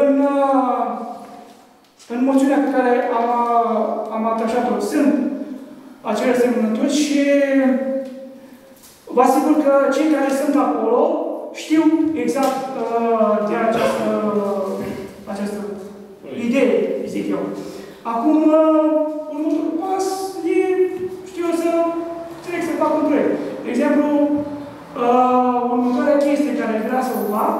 În moțiunea pe care am atașat-o sunt acele semnături și vă asigur că cei care sunt acolo știu exact de această idee, zic eu. Acum, următorul pas e, știu eu, să fac un proiect. De exemplu, următoarea chestie care vrea să o fac,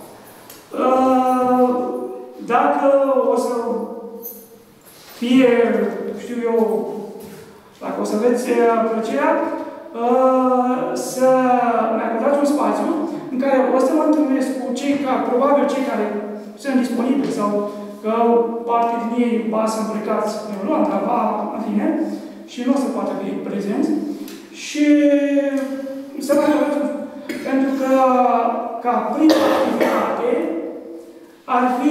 dacă o să fie, știu eu, dacă o să aveți plăcerea, să ne acordați un spațiu în care o să mă întâlnesc cu probabil cei care sunt disponibili sau că parte din ei ba sunt plecați în Londra, ba în fine, și nu o să poată fi prezenți. Și să mă întâlnesc, pentru că ca prima activitate ar fi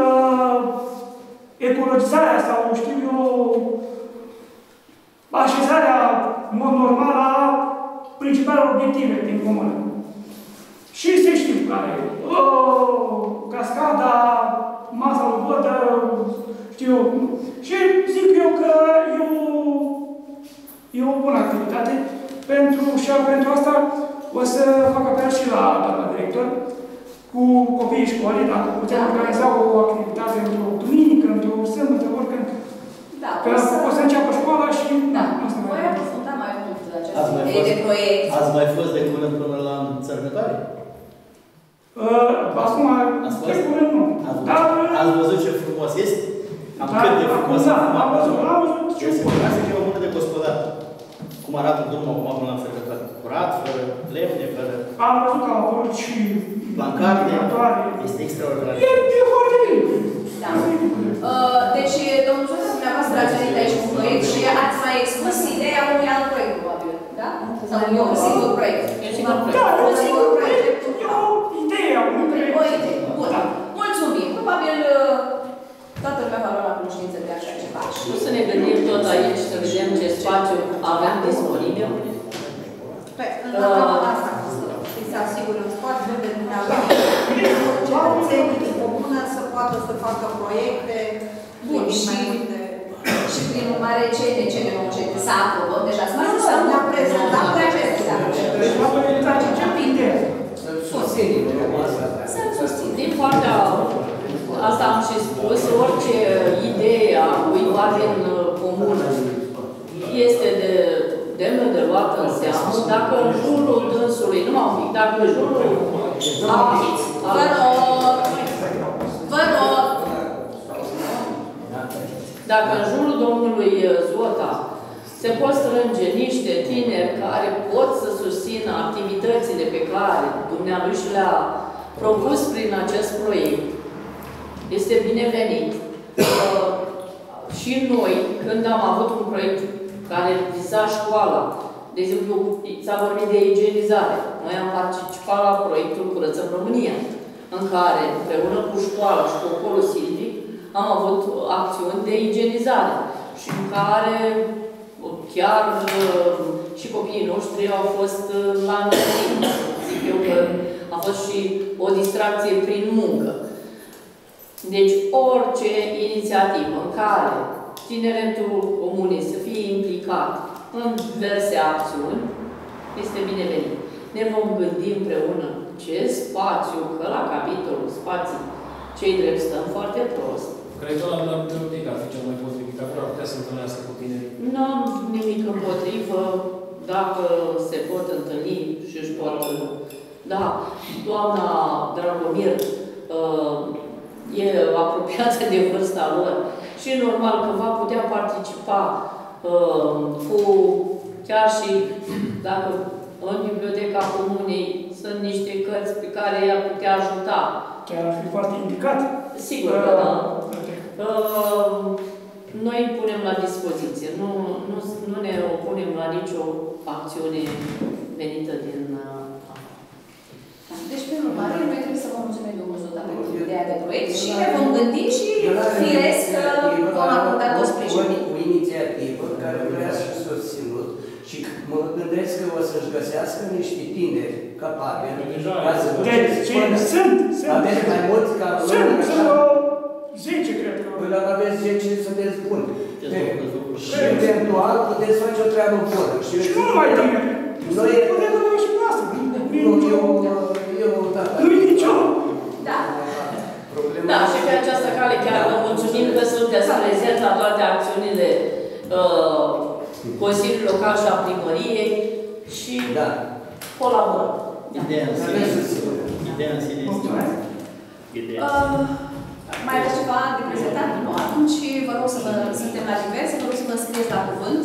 ecologizarea sau, știu eu, așezarea, în mod normal, a principalelor obiective din comună. Și se știu care e. Cascada, masa lui Vodă, știu. Și zic eu că e o bună activitate. Și pentru asta o să fac apel și la doamna director cu copiii școlii, dacă putem organiza o activitate într-o duminică, într-o sâmbătă, oricând. Da, o să înceapă școala și... Da, voi aprofunda mai mult această idee de proiect. Ați mai fost de curând până la sărbătoare? Acum, de curând nu. Ați văzut ce frumos este? Cât de frumos am văzut ce frumos. Asta e o mână de gospodar. Cum arată drumul acum până la sărbătoare? Curat, fără lemne, fără... Am văzut că au apărut și... Plancarte. Este extraordinar. E foarte bine. Da. Deci, domnul Zota, dumneavoastră ați venit aici cu proiect și ați mai expus ideea unui alt proiect, probabil. Da? Sau un singur proiect. Da, un singur proiect. E o idee a unui proiect. O idee. Bun. Mulțumim. Probabil toată lumea va lua la cunoștință de așa ceva. Nu să ne gândim tot aici, să vedem ce spațiu avem disponibil. Asta și să asigure un spațiu de cetățenii din comună să poată să facă proiecte. Bun, și prin urmare ce de ce ne vom cere? Să aprobăm deja spațiul sau ne-a prezentat să-l susțin. Din partea asta am și spus, orice idee a cuiva din comună este demnă de luat în seamă, dacă în jurul dânsului, numai un pic, dacă în jurul Vă rog. Dacă în jurul domnului Zota se pot strânge niște tineri care pot să susțină activitățile pe care dumnealui și le-a propus prin acest proiect, este binevenit. Și noi, când am avut un proiect care viza școala, de exemplu, s-a vorbit de igienizare. Noi am participat la proiectul Curățăm România, în care, împreună cu școala și cu Ocolul Silvic, am avut acțiuni de igienizare și în care chiar și copiii noștri au fost la întâlnire. Zic eu că a fost și o distracție prin muncă. Deci orice inițiativă în care tineretul comunist să fie implicat în diverse acțiuni este binevenit. Ne vom gândi împreună ce spațiu, că la capitolul spații cei drept stăm foarte prost. Cred că la bibliotecă ar fi cel mai potrivit, acolo ar putea să întâlnească cu tinerii. Nu am nimic împotrivă, dacă se pot întâlni și își pot... Da, doamna Dragomir e apropiată de vârsta lor și normal că va putea participa cu chiar și dacă în biblioteca comunei sunt niște cărți pe care i-ar putea ajuta. Chiar ar fi foarte indicat. Sigur că da. Noi punem la dispoziție. Nu ne opunem la nicio acțiune venită din Deci, prin urmare, noi trebuie să vă mulțumim domnul Zota pentru ideea de proiect și ne vom gândi și firesc că vom acorda tot sprijinul. O inițiativă care vrea să susținut și mă gândesc că o să-și găsească niște tineri capabili ca să sunt. Aveți mai mulți ca sunt 10, cred că. Păi dacă aveți 10, sunteți buni. Și eventual puteți face o treabă bună. Și nu numai tineri. Noi... Nu e nicio. Da. Da, și pe această cale chiar vă mulțumim că sunteți prezenți la toate acțiunile Consiliului Local și a Primăriei și colaborăm. Ideea în sine este mai aveți ceva de prezentat? Nu? Atunci vă rog să suntem la diverse, vă rog să vă scrieți la cuvânt.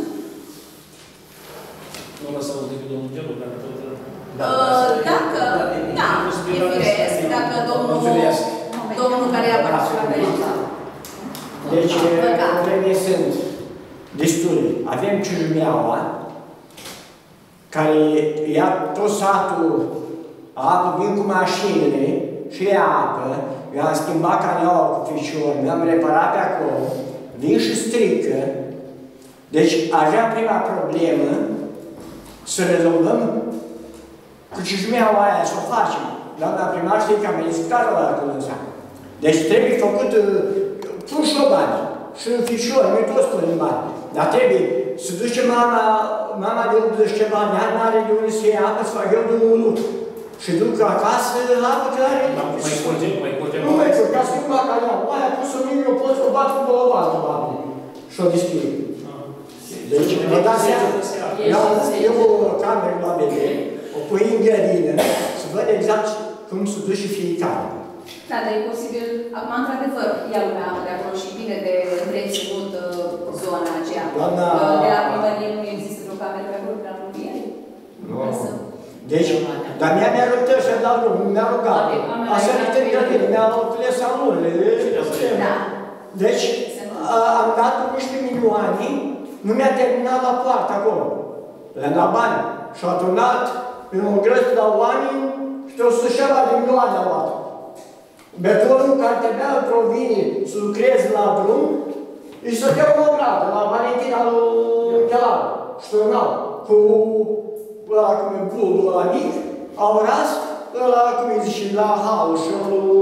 Nu lăsăm decât domnul Gelu, dacă tot... Dacă, da, e firesc, dacă domnul care a participat pe lista. Deci, probleme sunt destule. Avem Ciujumeaua, care ia tot satul apă, vin cu mașinile și ia apă. Eu am schimbat caneaua cu ficior, mi-am reparat pe acolo, vin și strică. Deci, aș vrea prima problemă să rezolvăm cu Ciujumeaua aia, să o facem. Doamna primar știe că am discutat la Călânța. Deci trebuie făcut pun șobani și în fișor, noi toți punem bani. Dar trebuie să duce mama de 80 ceva ani, nu are de unde să ia apă, să fac eu de un lucru. Și duc acasă apă care... Mai curgem. Nu mai curgem, ca să schimba caneaua. Aia pus în mine, eu pot să o bat cu bolovanul la apă. Și o dispui. Deci, vă dați seama, eu o cameră la bebe, o pui în grădină, să văd exact cum se duce fiecare. Da, dar e posibil, acum, într-adevăr, ea lumea de acolo și bine de întreținut zona aceea. De la primărie nu există vreo cameră pe acolo, prea apropiere? Nu. Deci, dar mi-a rugat și-a dat drumul, mi-a rugat. A sărit în grădină, mi-a luat salonele. Deci, am dat 11 milioane, nu mi-a terminat la poartă acolo. Le-am dat bani. Și-a turnat în un grăs la oameni și o să șeva de milioane a luat. Betonul care trebuia să provine să lucreze la drum, îi să dea o obradă la Valentina lui Chelar, șturnau, cu ăla cum e buldul ăla mic, au ras, ăla cum îi zice, la haul și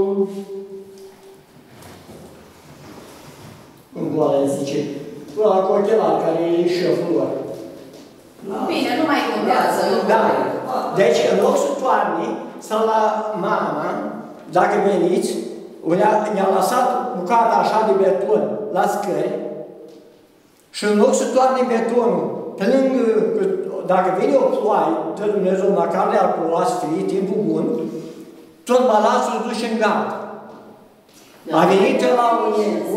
cum boală zice, ăla cu ochelar care e șeful lor. Bine, nu mai contează. Da. Deci, în loc să toarne, sau la mama, dacă veniți, ne-a lăsat bucata așa de beton la scări și în loc să toarne betonul, pe lângă, dacă vine o ploaie, dă Dumnezeu, măcar de acolo, a să fie timpul bun, tot balasul duce în gard. A venit la Uniecu,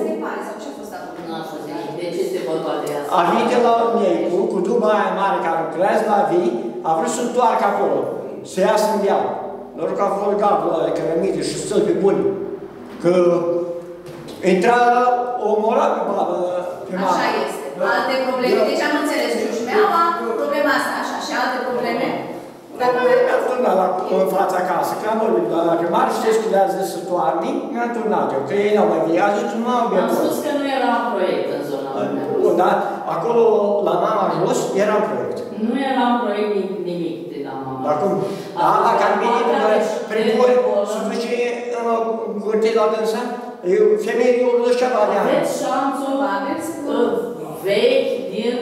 Deci este vorba de asta. a venit la Uniecu, cu duba aia mare care lucrează la vii, a vrut să întoarcă acolo, să iasă în deal. Noroc că a fost gardul ăla de cărămide și stâlpi buni. Că intra o mora pe babă. Așa este. Alte probleme. Deci am înțeles Ciușmeaua, problema asta așa și alte probleme. Mi-a turnat în fața casă, că am vorbit doar la primar, știți că le-a zis să toarni, mi-a turnat eu, că ei n-au mai venit, a zis nu au Am spus că nu era un proiect în zona mea. Da, acolo, la mama jos, era un proiect. Nu era un proiect nimic de la mama. Acum, ala care vine primul, se duce în curte la dânsa, femeile o duce ceva de ani. Aveți șanțul vechi din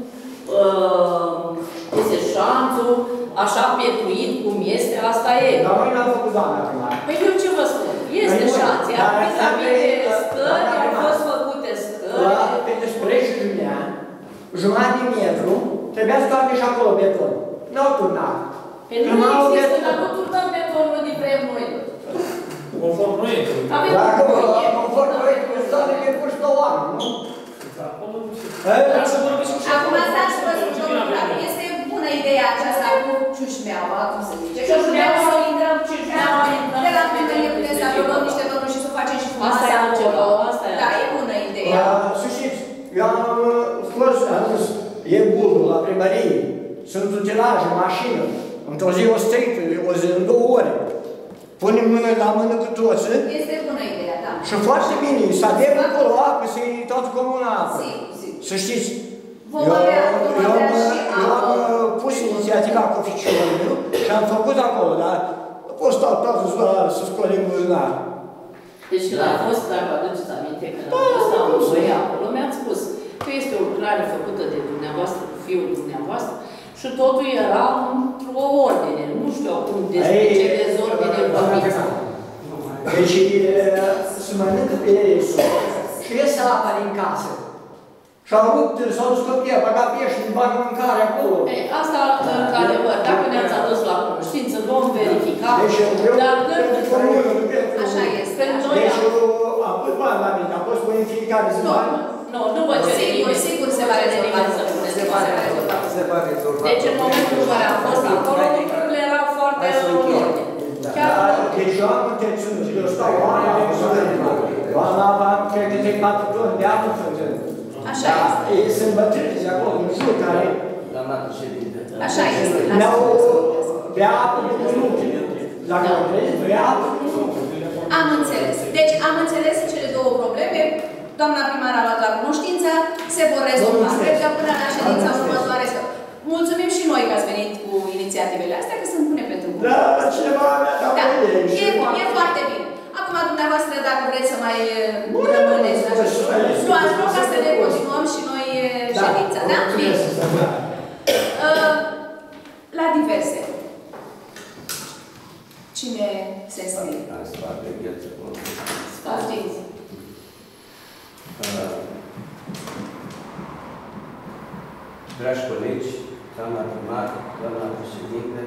este șanțul, așa petruit cum este, asta e. Dar noi n-am făcut doamna primar. Păi eu ce vă spun? Este șanț, iar vis-a-vis de scări, au fost făcute scări. Pe despre Julian, jumătate de metru, trebuia să toarne și acolo beton. N-au turnat. Păi nu există, dar nu turnăm betonul din vrem noi. Conform proiectului. Dacă conform proiectului, s-a de pe puși 2 ani, nu? Acum stați să vă spun, domnul Flaviu, este bună ideea aceasta cu Ciușmeaua, cum să zice. Ciușmeaua să intrăm, Ciușmeaua, de la primărie putem să aprobăm niște lucruri și să facem și frumoase acolo. Da, e bună ideea. Să știți, eu am fost, am zis, e bulul la primărie, sunt utilaje, mașină, într-o zi o strică, o zi în 2 ore. Punem mână la mână cu toți. Este bună ideea, da. Și foarte bine, să avem acolo apă, să-i toată comuna apă. Să știți, eu am pus inițiativa cu oficiul meu și am făcut acolo, dar nu pot sta toată ziua să scolim buzunar. Deci când a fost, dacă aduceți aminte, când a fost la voi acolo, mi-ați spus că este o lucrare făcută de dumneavoastră, cu fiul dumneavoastră, și totul era într-o ordine. Nu știu acum despre ce dezordine vorbiți. Deci se mănâncă pe ei sus și iese apa din casă. Și-au rupt, s-au dus copii, băgat pești, îi bagă mâncare acolo. Asta, într-adevăr, dacă ne-ați adus la cunoștință, vom verifica. Deci așa este. Deci am pus bani la mine, am pus pe fiecare zi bani. Nu vă cere nimeni. Sigur se va rezolva. Se va rezolva. Deci în momentul în care am fost acolo, lucrurile erau foarte ordine. Deci eu am intențiune, eu stau oameni de eu am luat, cred că 3-4 toni de apă frânzând. Așa este. Ei sunt bătrâni de acolo, din jur, care... Doamna președinte. Așa este. Mi-au bea apă de minute. Dacă mă crezi, bea apă de minute. Am înțeles. Deci am înțeles cele 2 probleme. Doamna primar a luat la cunoștință, se vor rezolva. Cred că până la ședința următoare. Mulțumim și noi că ați venit cu inițiativele astea, că sunt bune pentru voi. Da, cineva mi-a dat e foarte bine. Acum, dumneavoastră, dacă vreți să mai rămâneți la ședință, luați loc ca să ne continuăm și noi ședința, da? Bine. La diverse. Cine se înscrie? Spaftiți. Dragi colegi, doamna primar, doamna președinte,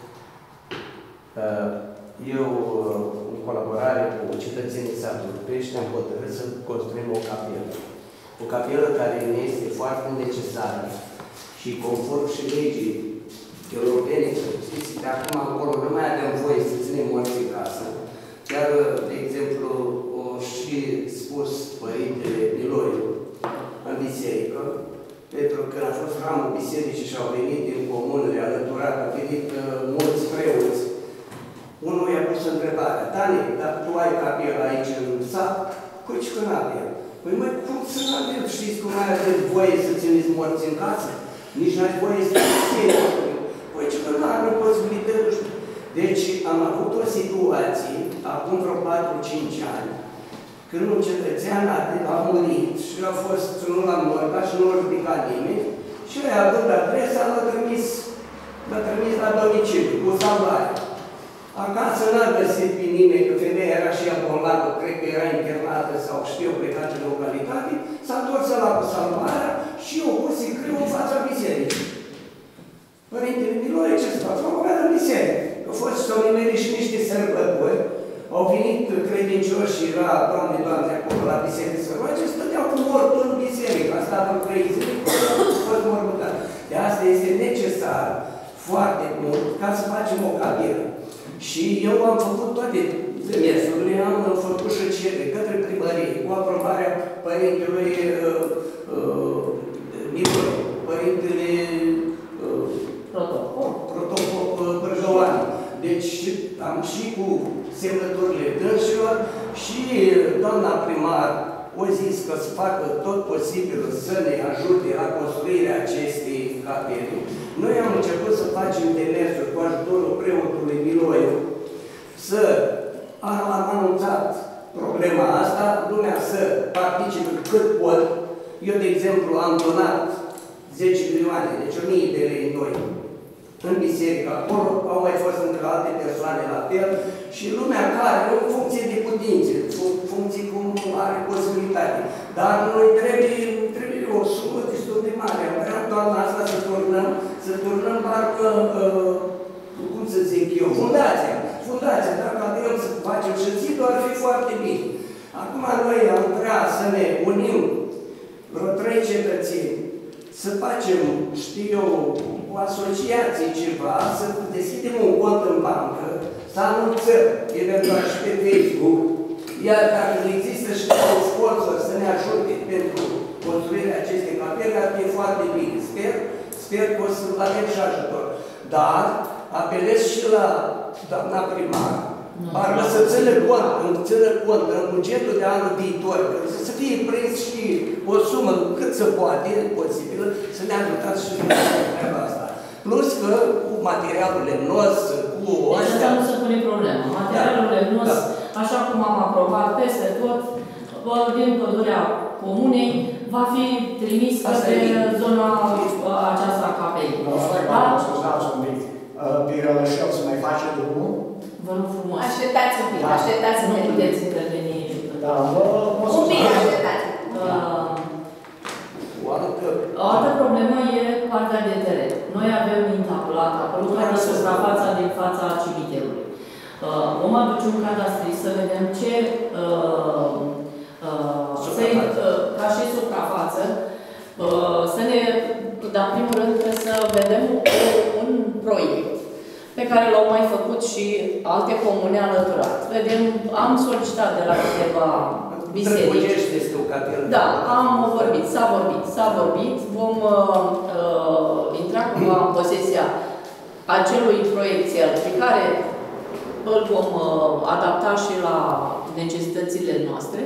eu, în colaborare cu cetățenii satului Pești, am hotărât să construim o capelă. O capelă care ne este foarte necesară și conform și legii europene, să știți, de acum acolo nu mai avem voie să ținem morți în casă. Chiar, de exemplu, o și spus părintele Niloiu în biserică, pentru că a fost ramul bisericii și au venit din comunele alăturate, au venit mulți preoți. Unul i-a pus întrebarea, Tane, dar tu ai capelă aici în sat? Păi ce că n-avem? Păi măi, cum să n-avem? Știți cum mai avem voie să țineți morți în casă? Nici n-ai voie să țineți. Păi ce că n-avem posibilități. Deci am avut o situație, acum vreo 4-5 ani, când un cetățean a murit și a fost nu la morga și nu l-a ridicat nimeni și el, având adresa, l-a trimis la domiciliu, cu salvare. Acasă n-a găsit pe nimeni, că femeia era și ea bolnavă, cred că era internată sau știu, plecat în localitate, s-a întors la cu salvarea și o pus în greu în fața bisericii. Părintele Niloie, ce să fac? M-am băgat în biserică. Au fost să-mi nimeni și niște sărbători la doamne acolo, la biserică să roage, stăteau cu mortul în biserică. Asta a vreo 3 zile, fost mormântat. De asta este necesar foarte mult ca să facem o cabină. Și eu am făcut toate demersurile, am făcut și cerere către primărie, cu aprobarea părintelui Nicol, părintele Protopop Bărgăoan. Deci am și cu semnăturile dânșilor și doamna primar a zis că să facă tot posibilul să ne ajute la construirea acestei capele. Noi am început să facem demersuri cu ajutorul preotului Miloiu, să am anunțat problema asta, lumea să participe cât pot. Eu, de exemplu, am donat 10 milioane, deci 1000 de lei noi, în biserică. Acolo au mai fost încă alte persoane la fel și lumea care, în funcție de putințe, în funcție cum are posibilitate. Dar noi trebuie o sumă destul de mare. Am vrea toamna asta să turnăm parcă, cum să zic eu, fundația. Dacă avem să facem și zi-ul, ar fi foarte bine. Acum noi am vrea să ne unim vreo 3 cetățeni, să facem, știu eu, o asociație ceva, să deschidem un cont în bancă, să anunțăm, eventual și pe Facebook, iar dacă există și un sponsor să ne ajute pentru construirea acestei capele, ar fi foarte bine. Sper că o să avem și ajutor. Dar apelez și la doamna primar, parcă să țină cont în bugetul de anul viitor, să fie prins și o sumă cât se poate, posibilă, să ne ajutați și în treaba asta. Plus că cu materialul lemnos, cu deci asta nu se pune problemă. Materialul lemnos, așa cum am aprobat peste tot, din pădurea comunei, va fi trimis către zona aceasta a capei. Scuzați un pic. Pe Rălășel să mai face drumul? Vă rog frumos. Așteptați un pic, așteptați un pic. Nu puteți interveni. Da, un pic așteptați. O altă problemă e partea de teren. Noi avem intaculat acolo toată suprafața din fața cimiterului. Vom aduce un cadastrist să vedem ce ca și suprafață, să ne, dar în primul rând, să vedem un proiect pe care l-au mai făcut și alte comune alăturat. Vedem, am solicitat de la câteva biserici. Da, am vorbit, s-a vorbit. Vom intra cumva în posesia acelui proiecțial pe care îl vom adapta și la necesitățile noastre.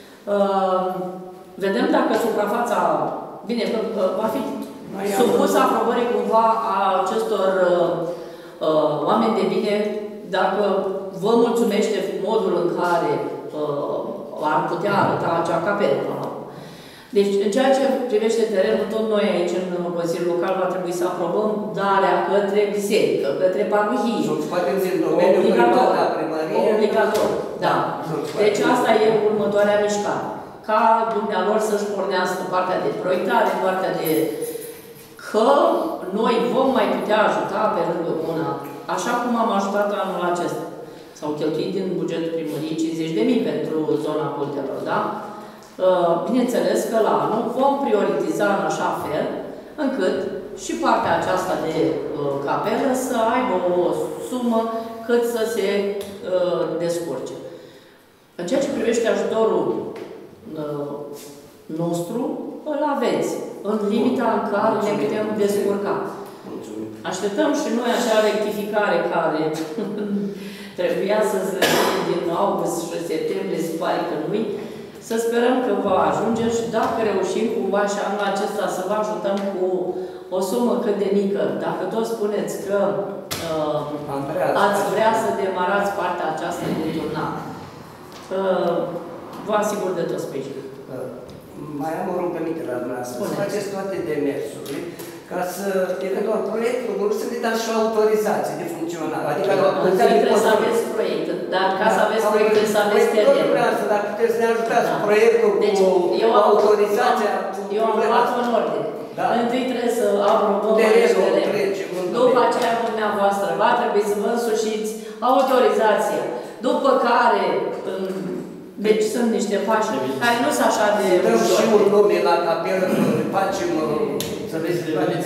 Vedem dacă suprafața, bine, va fi supusă aprobării cumva a acestor oameni de bine, dacă vă mulțumește modul în care ar putea arăta acea capelă. Deci, în ceea ce privește terenul, tot noi aici, în Consiliul Local, va trebui să aprobăm darea către biserică, către parohie. Obligator. Da. Deci asta e următoarea mișcare. Ca dumnealor să-și pornească partea de proiectare, partea de că noi vom mai putea ajuta pe lângă una, așa cum am ajutat anul acesta. S-au cheltuit din bugetul primăriei 50.000 pentru zona cultelor, da? Bineînțeles că la anul vom prioritiza în așa fel încât și partea aceasta de capelă să aibă o sumă cât să se descurce. În ceea ce privește ajutorul nostru, îl aveți, în limita în care ne putem descurca. Așteptăm și noi acea rectificare care trebuia să se fie din august și septembrie, se pare că nu-i. Să sperăm că va ajunge și dacă reușim cumva și anul acesta să vă ajutăm cu o sumă cât de mică, dacă tot spuneți că ați vrea să demarați partea aceasta de turnat, vă asigur de tot sprijinul. Mai am o rugăminte la dumneavoastră, să faceți toate demersurile, ca să, eventual, proiectul, nu să ne dați și o autorizație de funcționare. Adică, trebuie să aveți proiect, dar ca să aveți proiect, trebuie să aveți teren. Dar puteți să ne ajutați proiectul cu autorizația. Eu am luat în ordine. Întâi trebuie să aprobăm terenul. După aceea, dumneavoastră, va trebui să vă însușiți autorizația. După care, Deci sunt niște pași care nu sunt așa de... Dăm și un nume la capelă, facem, să vezi,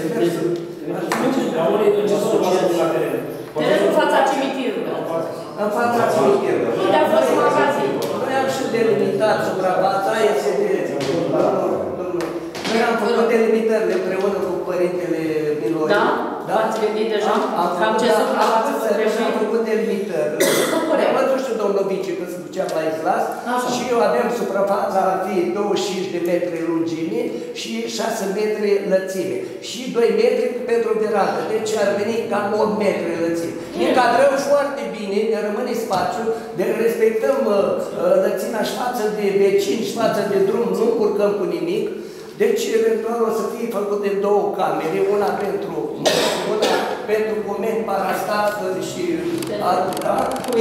La unii în ce s-o la teren? Terenul în fața cimitirului. În fața cimitirului. Unde a fost magazin? Noi am și delimitat suprafața, este de... Noi am făcut delimitările împreună cu părintele Miloi. Da? Ați gândit deja? Cam ce suprafață să trebuie? Am făcut delimitări. Am văzut și domnul Vici că se ducea la Islas și eu avem suprafața ar fi 25 de metri lungime și 6 metri lățime. Și 2 metri pentru verandă. Deci ar veni cam 8 metri lățime. Ne încadrăm foarte bine, ne rămâne spațiu, ne respectăm lățimea și față de vecini și față de drum, nu încurcăm cu nimic. Deci, eventual, o să fie făcute 2 camere, una pentru comeni, parastat și alta,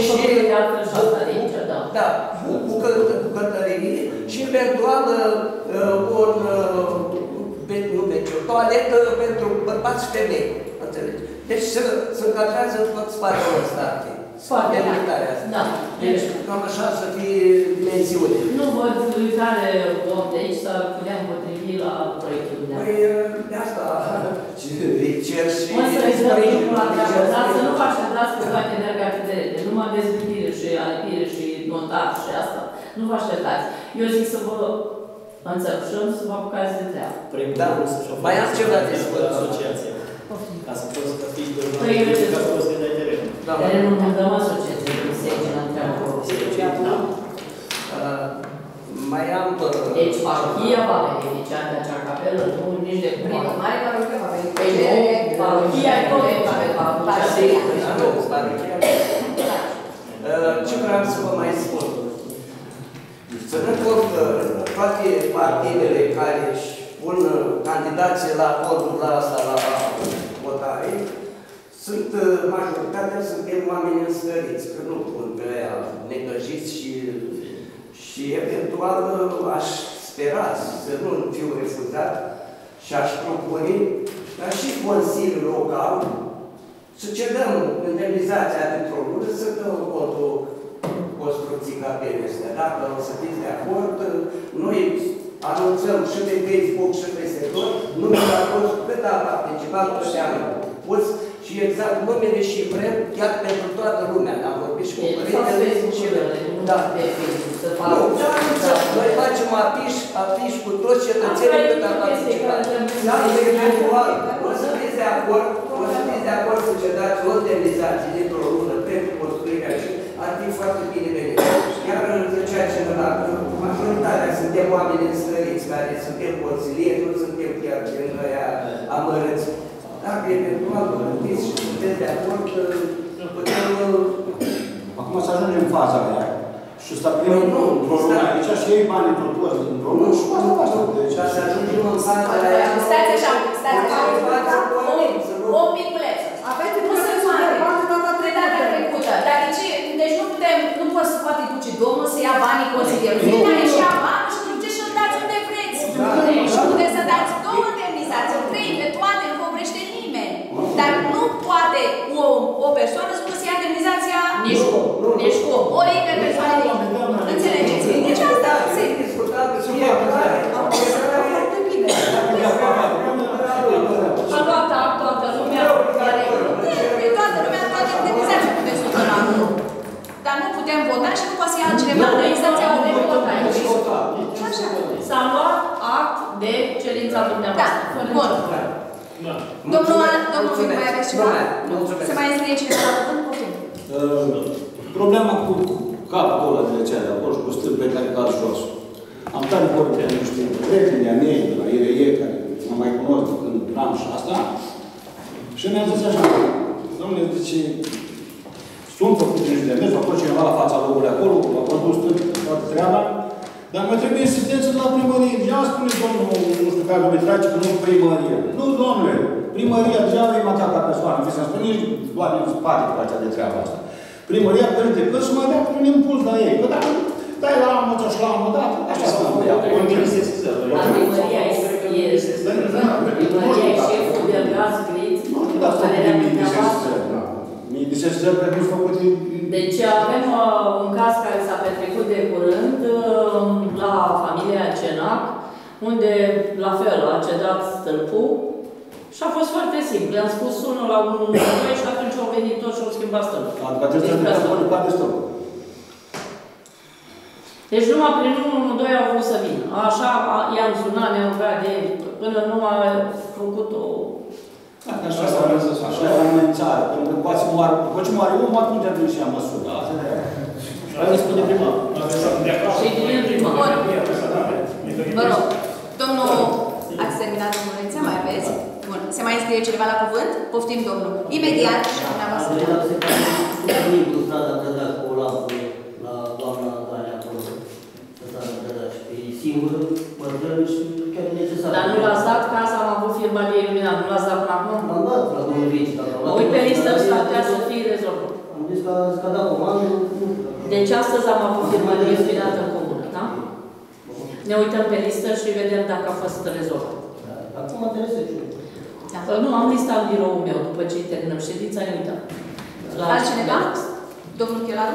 cu bucătărie și eventual o toaletă pentru bărbați și femei. Înțelegi? Deci se încadrează tot spațiul ăsta. Delimitarea asta. Da. Deci, cam așa să fie mențiune. Nu văd uitare om de aici să putem potrivi la proiectul dumneavoastră. Păi, de asta, cer și... Mă să-i sprijinul la treabă, dar să nu vă așteptați că toate merg atât de repede. Numai dezbitire și alipire și montaj și asta. Nu vă așteptați. Eu zic să vă înțelepșăm, să vă apucați de treabă. Da, mai am ceva de spus. Asociația. Ca să poți să fii de Păi, ca să poți să dai teren. Terenul nu dăm asociație, nu se aici la treabă. Mai am... Deci, parohia va beneficia de acea capelă, nu nici de cum. Mare parohia va beneficia. Păi nu, parohia e tot ce vreau să vă mai spun? Să nu pot toate partidele care își pun candidații la votul la asta, la votare, sunt, majoritatea suntem oameni înstăriți, că nu pun pe aia negăjiți și eventual aș spera să nu fiu refuzat și aș propune ca și Consiliul Local să cedăm indemnizația dintr-o lună, să dăm contul construcții capelei astea. Dacă o să fiți de acord, noi anunțăm și pe Facebook și peste tot, numele a fost cât a participat toți anul pus și exact numele și vrem chiar pentru toată lumea. Am vorbit și cu părintele și da. Noi facem afiș cu toți cetățenii cât a participat. Dar eventual, o să fiți de acord să cedați o indemnizație dintr-o lună pentru construirea și ar fi foarte bine venit. Chiar zicea cineva că majoritatea suntem oameni înstrăriți, care suntem consilieri, nu suntem chiar gen aia amărâți. Dacă eventual vorbiți și sunteți de acord, putem... Acum să ajungem în faza aia și stabilim într-o lună aici și ei banii într-o toți într-o lună și asta va sta. Dar să ajungem în faza aia... Stați așa, o piculeță. Nu se poate data trecută. Dar de ce? Deci nu putem, nu poate duce domnul să ia banii consilierului. Fiecare și ia bani și duce și îl dați unde vreți. Și puteți să dați 2 indemnizații, 3, pe toate, nu vă oprește nimeni. Dar nu poate o persoană să ia indemnizația nici cum. Oricare persoană de înțelegeți? Deci asta se discutat și fiecare. A luat act toată lumea. Toată lumea, toate indemnizații puteți să la nu. Dar nu putem vota și nu poate să ia altcineva indemnizația de vot aici. Așa. S-a luat act de cerința dumneavoastră. Da, bun. Domnul, mai aveți ceva? Se mai înscrie cineva la cuvânt? Problema cu capul ăla de cea de acolo și cu stâmpele care cad jos. Am dat de vorbire cu niște prieteni de-a mei, de la IRE, care mă mai cunosc de când am și asta. Și mi-a zis așa, domnule, zice, sunt făcute niște de mers, a fost cineva la fața locului acolo, a condus toată treaba, dar mă trebuie asistență de la primărie. Ia spune domnul, nu știu care mă trage, că nu primărie. Nu, domnule, primăria deja e măcar ca persoană, fi să-mi spune, nici doar în spate cu acea de treaba asta. Primăria părinte cât să mă dea cu un impuls la ei. Că dacă dai la amă și la amă, da, așa să mă dea. Primăria e șeful de gaz grid, nu știu, dar asta e mii de sesizări care nu sunt făcute. Deci avem un caz care s-a petrecut de curând la familia Cenac, unde, la fel, a cedat stâlpul și a fost foarte simplu. I-am spus unul la unul, și atunci au venit toți și au schimbat stâlpul. Adică acesta nu a fost de stâlpul. Deci numai prin 112 au vrut să vină. Așa i-am sunat, ne-am rugat de ei, până nu a făcut-o. Așa e la în țară, pentru că poate moare, după ce moare omul, atunci ar trebui să ia măsură. Asta ne spune primar. Și din primar. Vă rog, domnul, ați terminat, domnul Rențea, mai aveți? Bun. Se mai înscrie cineva la cuvânt? Poftim, domnul. Imediat, și dumneavoastră. Cu strada Brădaș, cu Olaful, la doamna Galea, acolo. Strada Brădaș. E singură, părări și chiar e necesar. Dar nu l-ați dat ca să am avut firma de iluminat, nu l-ați dat până acum? L-am dat la domnul Vici. Mă uit pe listă, s-ar putea să fie rezolvat. Am zis că a dat comandă. Deci astăzi am avut firma de iluminat în comună, da? Ne uităm pe listă și vedem dacă a fost rezolvat. Acum mă interesează. Nu, am lista în biroul meu, după ce terminăm ședința, ne uităm. Altcineva? Domnul Chelaru?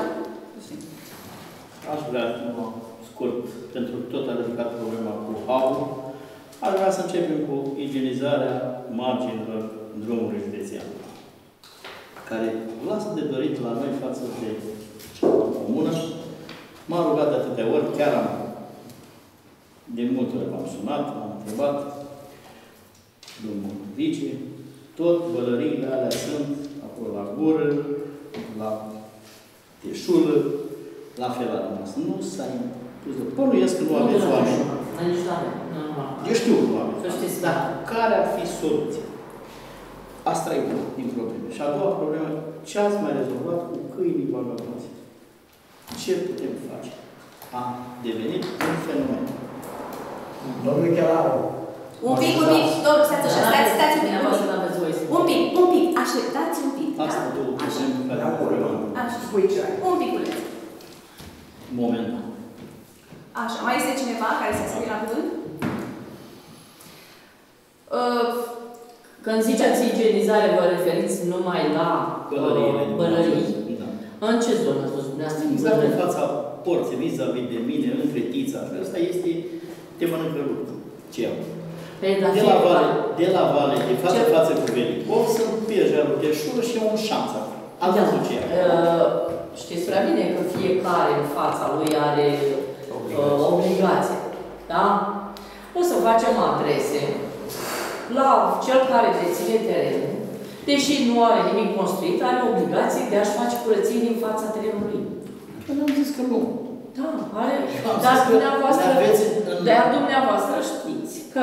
Aș vrea, scurt, pentru că tot a ridicat problema cu HAU, aș vrea să începem cu igienizarea marginilor drumului județean, care lasă de dorit la noi față de comună. M-am rugat de atâtea ori, chiar de multe ori m-am sunat, m-am întrebat, domnul Vice, tot bălăriile alea sunt acolo la gură, la teșulă, la fel la dumneavoastră. Nu s-a impus de... Bănuiesc că nu aveți oameni. Eu știu că nu aveți. Să știți, da. Care ar fi soluția? Asta e una din probleme. Și a doua problemă, ce ați mai rezolvat cu câinii vagabonzi? Ce putem face? A devenit un fenomen. Domnul Chelaru. Un pic, domnul, stați așa, stați un pic, așteptați un pic. Asta două probleme care au problema. Așa, un piculeț. Momentul. Așa, mai este cineva care se scrie la cuvânt? Când ziceți igienizare, vă referiți numai la bălării? Da. În ce zonă ați dumneavoastră? Exact în fața porții, vis-a-vis de mine, între tița. Asta este, te mănâncă lucru. Ce am? De la vale, de față cu Velicov, sunt pierjarul de șură și un șanț. Asta ce știți prea bine că fiecare în fața lui are obligație. Da? O să facem adrese la cel care deține terenul, deși nu are nimic construit, are obligație de a-și face curățenie din fața terenului. Am zis că nu. Da, are. Dar dumneavoastră știți că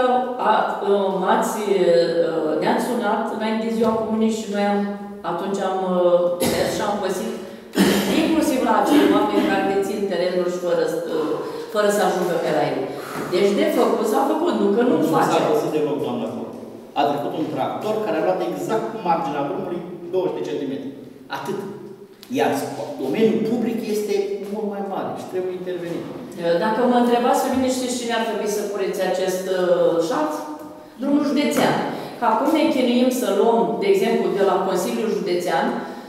ne-ați sunat înainte de ziua comunii și noi atunci am mers și am găsit inclusiv la acei oameni care dețin terenul și fără să ajungă pe la ei. Deci de făcut s-a făcut, nu că nu face. S-a găsit de loc, doamna acolo. A trecut un tractor care a luat exact cu marginea drumului 20 cm. Atât. Iar domeniul public este mult mai mare și trebuie intervenit. Dacă mă întrebați pe mine, știți cine ar trebui să curețe acest șanț? Drumul județean. Că acum ne chinuim să luăm, de exemplu, de la Consiliul Județean,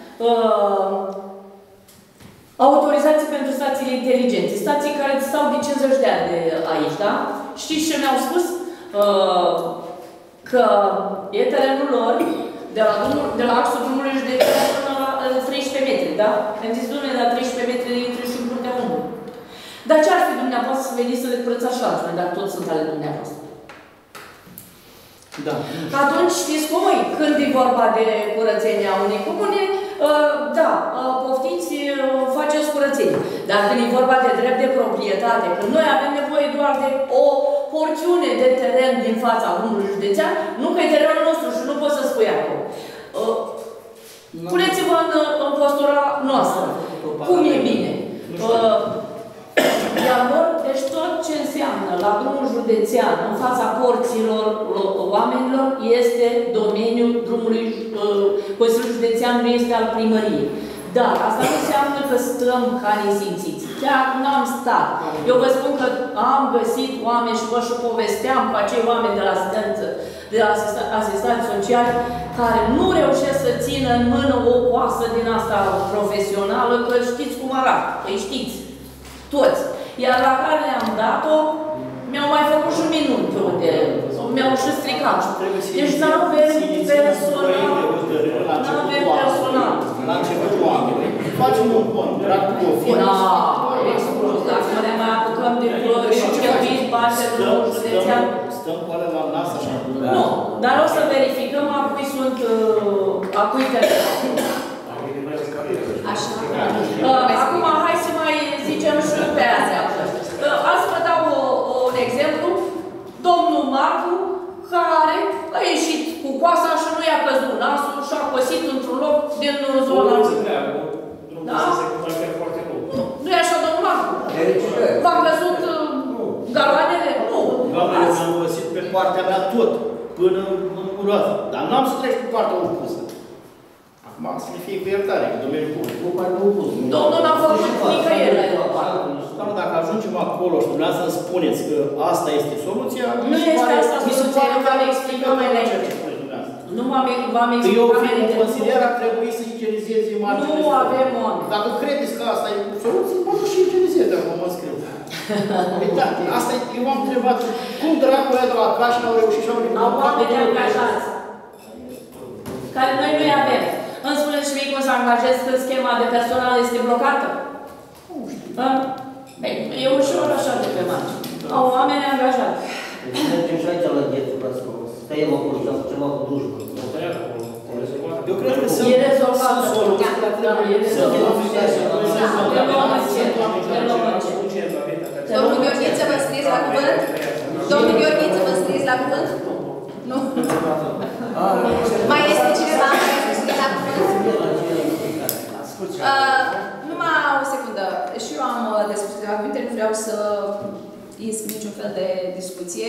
autorizații pentru stațiile inteligente. Stații care stau de 50 de ani de aici, da? Știți ce mi-au spus? Că e terenul lor de la axul drumului județean până la 13 metri, da? Am zis, dom'le, la 13 metri intră și în curtea omului. Dar ce ar fi dumneavoastră să veniți să le curățați șanțurile, dacă toți sunt ale dumneavoastră? Da. Atunci știți cum e? Când e vorba de curățenia unei comune, poftiți, faceți curățenie. Dar când e vorba de drept de proprietate, când noi avem nevoie doar de o porțiune de teren din fața drumului județean, nu că e terenul nostru și nu poți să spui acolo. Puneți-vă în postura noastră. Cum e bine? Deci tot ce înseamnă la drumul județean, în fața porților oamenilor, este domeniul drumului Consiliul Județean, nu este al primăriei. Dar asta nu înseamnă că stăm ca nesimțiți. Chiar n-am stat. Eu vă spun că am găsit oameni și vă și povesteam cu acei oameni de la asistență, de la asistență sociali, care nu reușesc să țină în mână o coasă din asta profesională, că știți cum arată, păi știți, toți. Iar la care le-am dat-o, mi-au mai făcut și minuni pe unde, mi-au și stricat. Deci nu avem personal. Nu avem personal. La început oameni. Facem un contract cu o firmă. Exclus, dacă nu ne mai apucăm de plări și cheltuiți bani pentru județean. Stăm cu alea la nas așa. Nu, dar o să verificăm a cui sunt, a cui Așa. Acum, hai să mai zicem și pe astea. Azi vă dau un exemplu. Domnul Marcu, care a ieșit cu coasa și nu i-a căzut nasul și a păsit într-un loc din zona. Da? Nu-i așa, domnul Marcu? V-a căzut galoanele? Nu. Galoanele m-am găsit pe partea mea tot, până în groază. Dar n-am să trec pe partea opusă. Acum să le fie cu iertare, că domeniul public. Domnul n-a făcut nicăieri la el. Dar dacă ajungem acolo și dumneavoastră să spuneți că asta este soluția, nu este asta soluția, eu v-am explicat mai înainte. Nu v-am explicat eu, mai înainte. fiind consilier, ar trebui să higienizeze imaginea. Nu avem oameni. Dacă credeți că asta e soluție, mă duc și higienizeze acum, mă scriu. Da, asta e, eu m-am întrebat, cum dracul ăia de la Cașin au reușit și au venit? Au oameni angajați, care noi nu-i avem. Îmi spuneți și mie cum să angajez când schema de personal este blocată? Nu știu. E ușor așa de pe margine. Au oameni angajați. Deci mergem și aici la ghetul, ca să stăiem acolo și să ceva cu dușul. Eu cred că sunt... E rezolvat. Domnul Gheorghiță, vă scrieți la cuvânt? Domnul Gheorghiță, vă scrieți la cuvânt? Nu? Mai este cineva care să scrie la cuvânt? Numai o secundă. Și eu am de spus câteva cuvinte, nu vreau să ies niciun fel de discuție.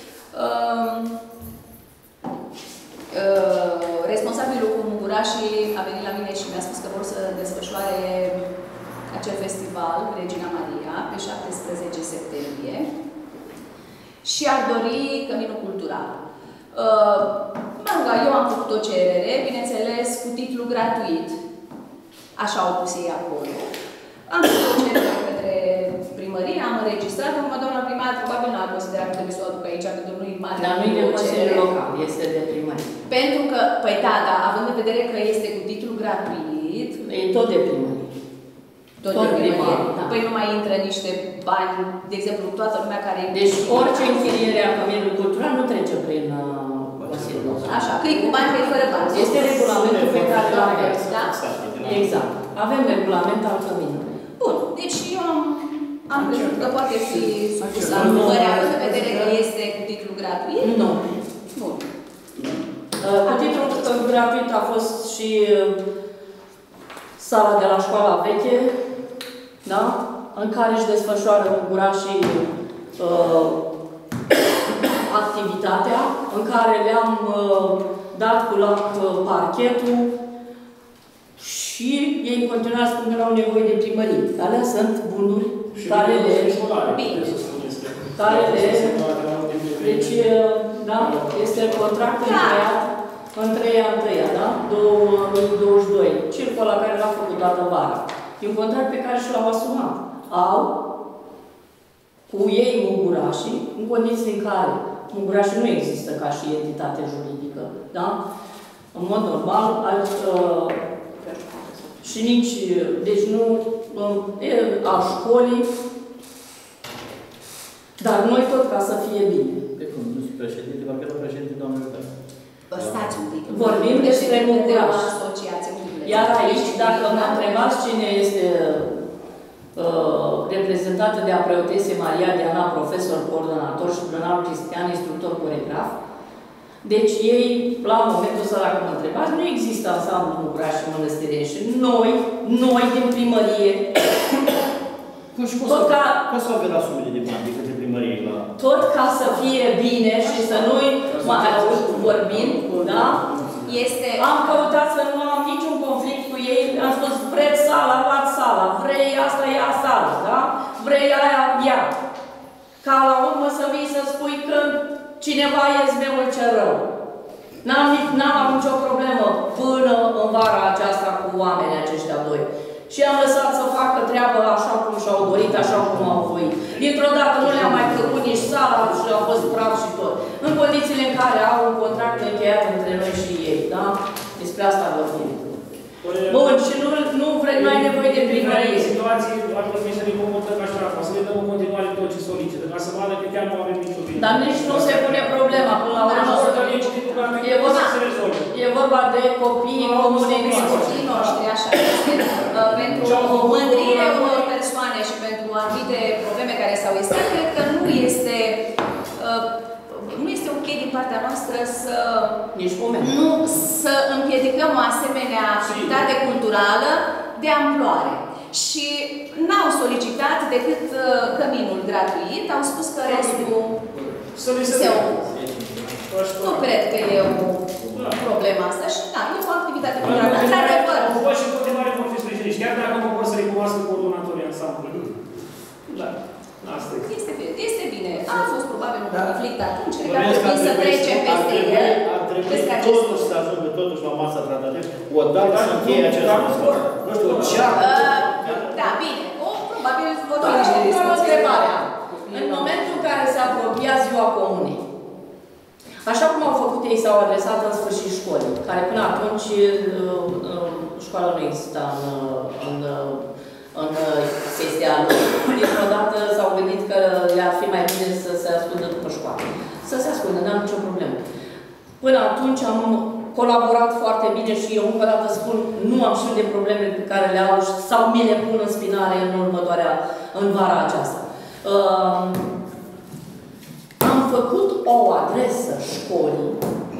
Responsabilul cu Mugurașii a venit la mine și mi-a spus că vor să desfășoare acel festival, Regina Maria, pe 17 septembrie și ar dori căminul cultural. Mă rog, eu am făcut o cerere, bineînțeles, cu titlu gratuit. Așa au pus ei acolo. Am făcut o cerere către primărie, am înregistrat, acum doamna primar probabil n-a considerat că trebuie să o aduc aici, că nu-i mare. Dar nu-i de Consiliul Local, este de primărie. Pentru că, păi da, având în vedere că este cu titlu gratuit... E tot de primărie. Tot de primărie. Da. Păi nu mai intră niște bani, de exemplu, toată lumea care... Deci orice închiriere a căminului cultural nu trece prin Consiliul Local. Așa, că e cu bani, că e fără bani. Este regulamentul pe care l avem. Da? Exact. Avem regulament al căminului. Bun, deci eu am crezut că poate fi supus la numări, având în vedere că este cu titlu gratuit? Nu. Bun. Cu titlul gratuit a fost și sala de la școala veche, da? În care își desfășoară Mugurașii activitatea, în care le-am dat cu lac parchetul și ei continuă spun că nu au nevoie de primărie. Alea sunt bunuri care le... Deci, da, este contract încheiat în 3/1, da? 2022. Circul la care l-a făcut toată vara. E un contract pe care și l-au asumat. Au cu ei Mugurașii, în condiții în care Mugurașii nu există ca și entitate juridică, da? În mod normal, și nici, deci nu, a școlii, dar noi tot ca să fie bine. De cum? Nu sunt președinte, parcă era președinte, doamne Iuberea. Stați un pic. Vorbim despre Muguraș. Iar aici, dacă mă întrebați cine este reprezentată de a preotese Maria Diana, profesor, coordonator și Brânal Cristian, instructor coregraf, deci ei, la momentul ăsta, dacă mă întrebați, nu există ansamblu Muguraș și Mănăstire. Și noi din primărie, tot ca să avem la sumele de bani de către primărie la... Tot ca să fie bine și să nu-i mai vorbim, da? Am căutat să nu am niciun conflict cu ei, am spus, vreți sala, luați sala, vrei asta, ia sala, da? Vrei aia, ia. Ca la urmă să vii să spui că cineva e zmeul cel rău. N-am avut nicio problemă până în vara aceasta cu oamenii aceștia doi. Și am lăsat să facă treaba așa cum și-au dorit, așa cum au voit. Dintr-o dată nu le-am mai făcut nici sala și a fost praf și tot. În condițiile în care au un contract încheiat între noi și ei, da? Despre asta vorbim. Bun, și nu ai nevoie de primărie. În situații, ar trebui să ne comportăm așa, să le dăm în continuare tot ce solicită, ca să vadă că chiar nu avem nicio vină. Dar nici nu se pune problema până la urmă. E vorba de copiii comunei copiii noștri, așa este. Pentru mândrire unor persoane și pentru anumite probleme care s-au estat, cred că nu este ok din partea noastră să împiedicăm o asemenea activitate culturală de amploare. Și n-au solicitat decât căminul gratuit, au spus că restul se ocupă. Nu cred că e o problemă asta și da, e o activitate culturală. Într-adevăr. Și în continuare vor fi sprijiniți, chiar dacă nu vor să recunoască coordonatorii ansamblului. Da. Este bine. A fost probabil un conflict atunci, cred că ar trebui să trecem peste el. Ar trebui totuși să ajungă totuși la masa tratativă, odată să încheie acest război. Nu știu, o ceartă. Da, bine. Probabil o întrebare. În momentul în care se apropia ziua comunei, așa cum au făcut ei, s-au adresat în sfârșit școlii, care până atunci școala nu exista în sestia lui. Dintr-o dată s-au gândit că le-ar fi mai bine să se ascundă după școală. Să se ascundă, n-am nicio problemă. Până atunci am colaborat foarte bine și eu încă o dată spun, nu am știut de probleme pe care le au sau mi le pun în spinare în vara aceasta. Am făcut o adresă școlii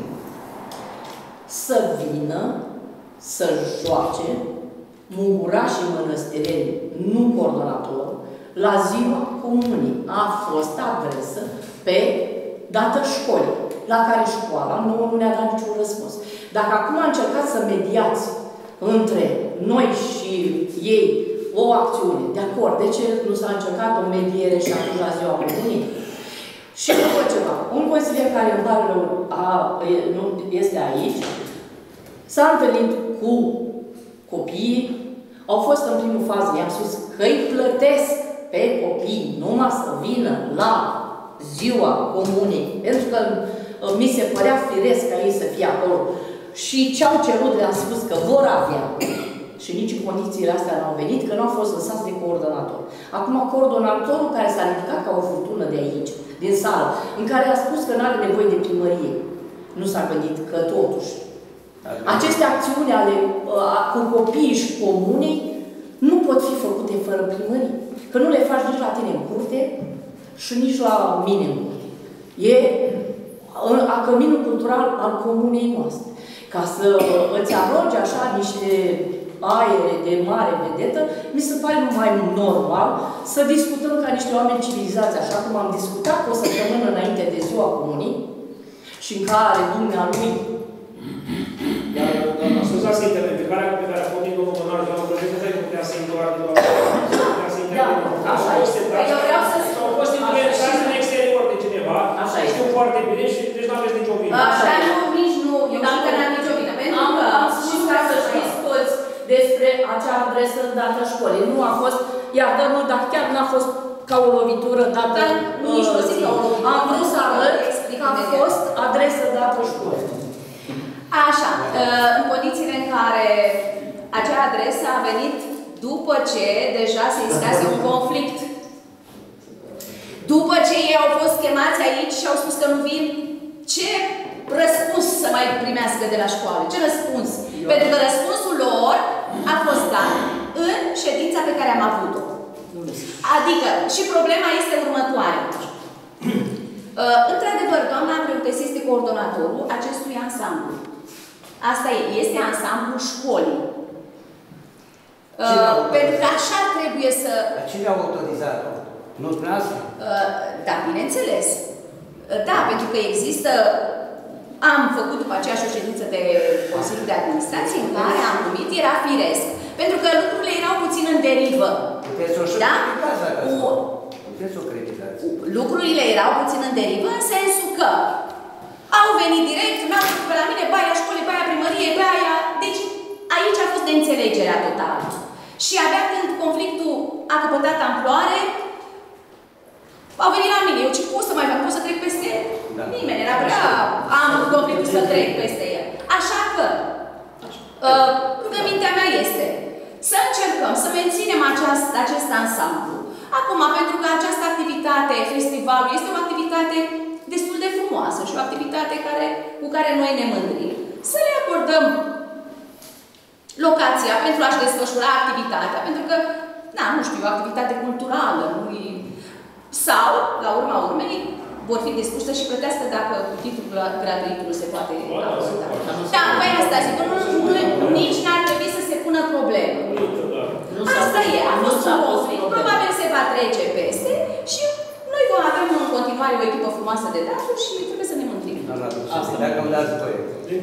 să vină, să joace mungurașii mănăstireni, nu coordonator, la ziua comunii. A fost adresă pe dată școlii, la care școala nu ne-a dat niciun răspuns. Dacă acum a încercat să mediați între noi și ei o acțiune, de acord, de ce nu s-a încercat o mediere și atunci la ziua comunii? Și după ceva, un consilier care în barul este aici, s-a întâlnit cu copiii, au fost în primul fază, i-am spus că îi plătesc pe copii numai să vină la ziua comunei, pentru că mi se părea firesc ca ei să fie acolo. Și ce-au cerut le-am spus că vor avea. Și nici în condițiile astea n-au venit, că nu au fost lăsați de coordonator. Acum, coordonatorul care s-a ridicat ca o furtună de aici, din sală, în care a spus că nu are nevoie de primărie, nu s-a gândit că totuși aceste acțiuni cu copiii și comunei nu pot fi făcute fără primărie. Că nu le faci nici la tine în curte și nici la mine în curte. E căminul cultural al comunei noastre. Ca să îți arunci așa niște aere de mare vedetă, mi se pare mai normal să discutăm ca niște oameni civilizați, așa cum am discutat o săptămână înainte de ziua comunii și în care dumnealui. Iar, doamna, scuzați interpretarea pe care a făcut domnul Bănar, doamna Brădescu, nu putea să intervină. Da, așa este. Eu vreau să spun. Au fost influențați în exterior de cineva, știu foarte bine și deci nu aveți nicio vină. Așa nici nu, eu încă n-am nicio vină. Am spus ca să știți toți despre acea adresă dată școlii. Nu a fost, iartă-mă, dar chiar n-a fost ca o lovitură dată zi. Am vrut să arăt că a fost adresă dată școlii. Așa, în condițiile în care acea adresă a venit după ce deja se instase un conflict. După ce ei au fost chemați aici și au spus că nu vin, ce răspuns să mai primească de la școală? Ce răspuns? Pentru că răspunsul lor a fost dat în ședința pe care am avut-o. Adică, și problema este următoarea. Într-adevăr, doamna Preutescu este coordonatorul acestui ansamblu. Asta este ansamblul școlii. Pentru că așa trebuie să... Cine a autorizat-o? Nu dumneavoastră? Da, bineînțeles. Da, pentru că există... Am făcut după aceea și o ședință de Consiliul de Administrație în care am numit, era firesc. Pentru că lucrurile erau puțin în derivă. Puteți să o criticați dacă Puteți să o criticați. Lucrurile erau puțin în derivă în sensul că au Au venit direct, n-au făcut pe la mine, pe aia școli, pe aia primărie, pe aia... Deci aici a fost de înțelegerea totală. Și abia când conflictul a căpătat amploare, au venit la mine. Eu ce pot să mai fac? Pot să trec peste el? Da. Nimeni era prea am conflictul să trec peste el. Așa că rugămintea mea este să încercăm să menținem acest ansamblu. Acum, pentru că această activitate, festivalul, este o activitate destul de frumoasă și o activitate cu care noi ne mândrim. Să le acordăm locația pentru a-și desfășura activitatea, pentru că, nu știu, o activitate culturală, sau, la urma urmei, vor fi dispuși să și plătească dacă titlul gratuit nu se poate acorda. Da, păi asta zic, nici n-ar trebui să se pună problemă. Asta e, a fost un conflict, probabil se va trece peste și noi vom avea în continuare o echipă frumoasă de dansuri și trebuie să ne mândrim. Dacă îmi dați voie.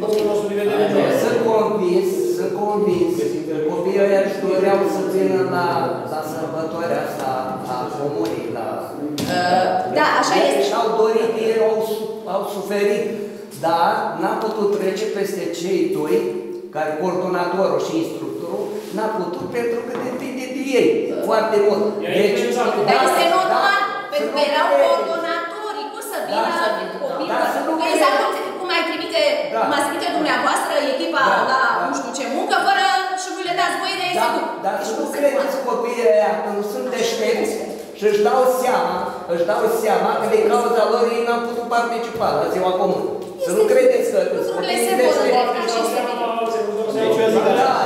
Sunt convins că copiii ăia își doreau să vină la sărbătoarea asta a comunii. Da, așa este. Și-au dorit, ei au suferit, dar n-a putut trece peste cei doi, care coordonatorul și instructorul, n-a putut pentru că depinde de ei foarte mult. Deci, dar este normal, pentru că erau coordonatorii, cum să vină copiii. Exact cum mai trimite, mă trimite dumneavoastră echipa la nu știu ce muncă, fără și voi le dați voi de execut. Dar să nu credeți copiii ăia că nu sunt deștepți și își dau seama că din cauza lor ei n-au putut participa la ziua comună. Să nu credeți că lucrurile se vor îndrepta și se Deci eu zic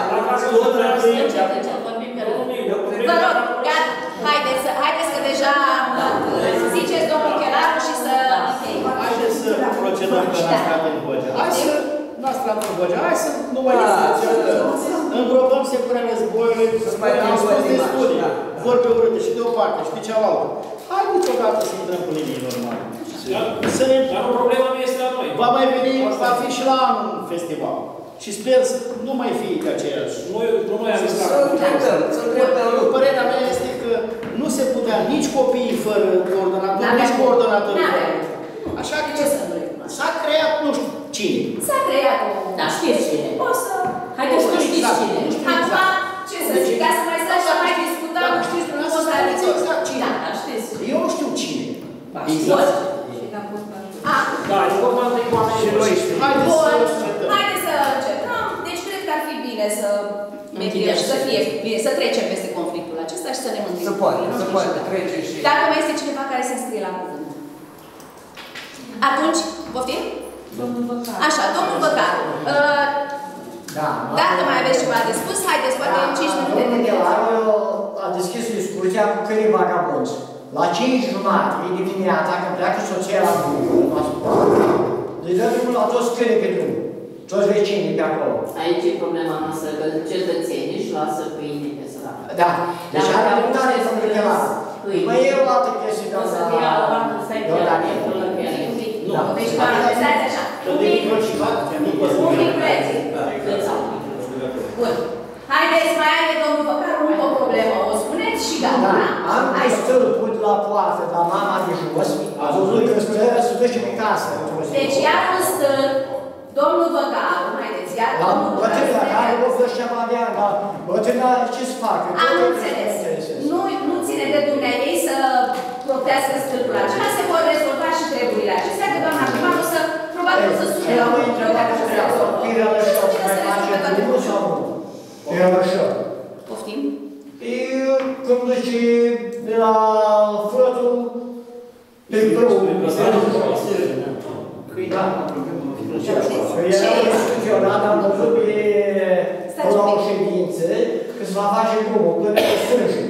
Vă rog, haideți că deja ziceți domnul Chelaru și să... Haideți să procedăm pe noastră din Bogea. Hai să nu mai discuționăm. Îngropăm securele zboiului, am spus destule, vorbe urâte și de o parte și de cealaltă. Haideți odată să intrăm cu linii normale. Dar problema nu este la noi. Va mai veni, va fi și la anul festival. Și sper să nu mai fie ca aceeași. Nu mai am să îndreptăm. Părerea mea este că nu se putea nici copiii fără coordonator, nici coordonatori fără. Așa că s-a creat, nu știu cine. S-a creat o... Da, știți cine. O să... Haideți să știți cine. Acum, ce să zic, ca să mai stăm și mai discutăm, dacă știți dumneavoastră, să știți exact cine. Da, știți. Eu nu știu cine. Exact. Da, e important de oameni și noi știm. Haideți să încetăm. Deci cred că ar fi bine să trecem peste conflictul acesta și să ne mândrim. Se poate trece și... Dacă mai este cineva care se înscrie la cuvânt. Atunci, poftim? Domnul Văcaru. Așa, domnul Văcaru. Dacă mai aveți ceva de spus, haideți, poate în 5 minute. Domnul Chelaru a deschis discuția cu cârii vagabonți. La 5:30 dimineața, când pleacă soția la muncă, îi dă drumul la toți cârii pe drum. Toți vecinii pe acolo. Aici e problema noastră, că cetățenii își lasă câinii pe stradă. Da. Deci are dreptate domnul Chelaru. Mai e o altă chestie de asta. Deci, stați așa. Un pic preții. Bun. Haideți, mai are domnul Văcaru încă o problemă. O spuneți și gata. Am stâlpul la poartă, dar mama de jos a văzut că se duce pe casă. Deci iar un stâlp, domnul Văcaru, haideți, iar domnul Văcaru. Bătrâna care o văd ceva de ani, dar bătrâna ce să facă? Am înțeles. Nu ține de dumneavoastră să protească stâlpul acela, se vor rezolva și treburile acestea, că doamna primar o să, probabil, o să sune la un proiect și să rezolvă. Poftim? Cum duce de la frătul pe brâu. Da. Era discuționat, am văzut pe la o ședință că se va face drumul până pe Sânjul.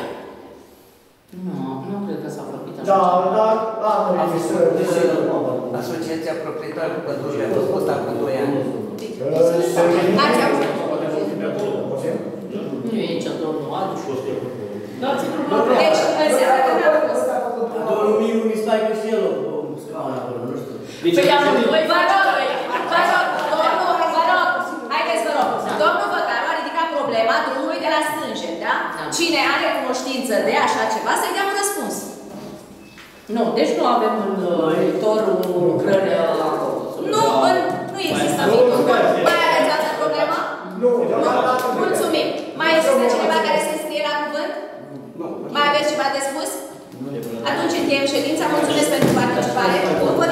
Nu cred că s-a făcut așa. Da, am înregistrat. Asociația Proprietarilor Pădurii a fost acum 2 ani. Ați auzit? Nu e nici domnul Adu. Deci, înseamnă că n-a fost. Domnul Miu mi stai cu și el o scaună acolo, nu știu. Păi amândoi, vă rog, haideți vă rog. Domnul Văcaru a ridicat problema drumului de la Stânjen, da? Cine are cunoștință de așa ceva, să-i dea un răspuns. Nu, deci nu avem în viitor lucrări acolo. există viitor. Mai aveți altă problemă? Nu. Mulțumim. Mai există cineva care se înscrie la cuvânt? Mai aveți ceva de spus? Atunci încheiem ședința. Mulțumesc pentru participare.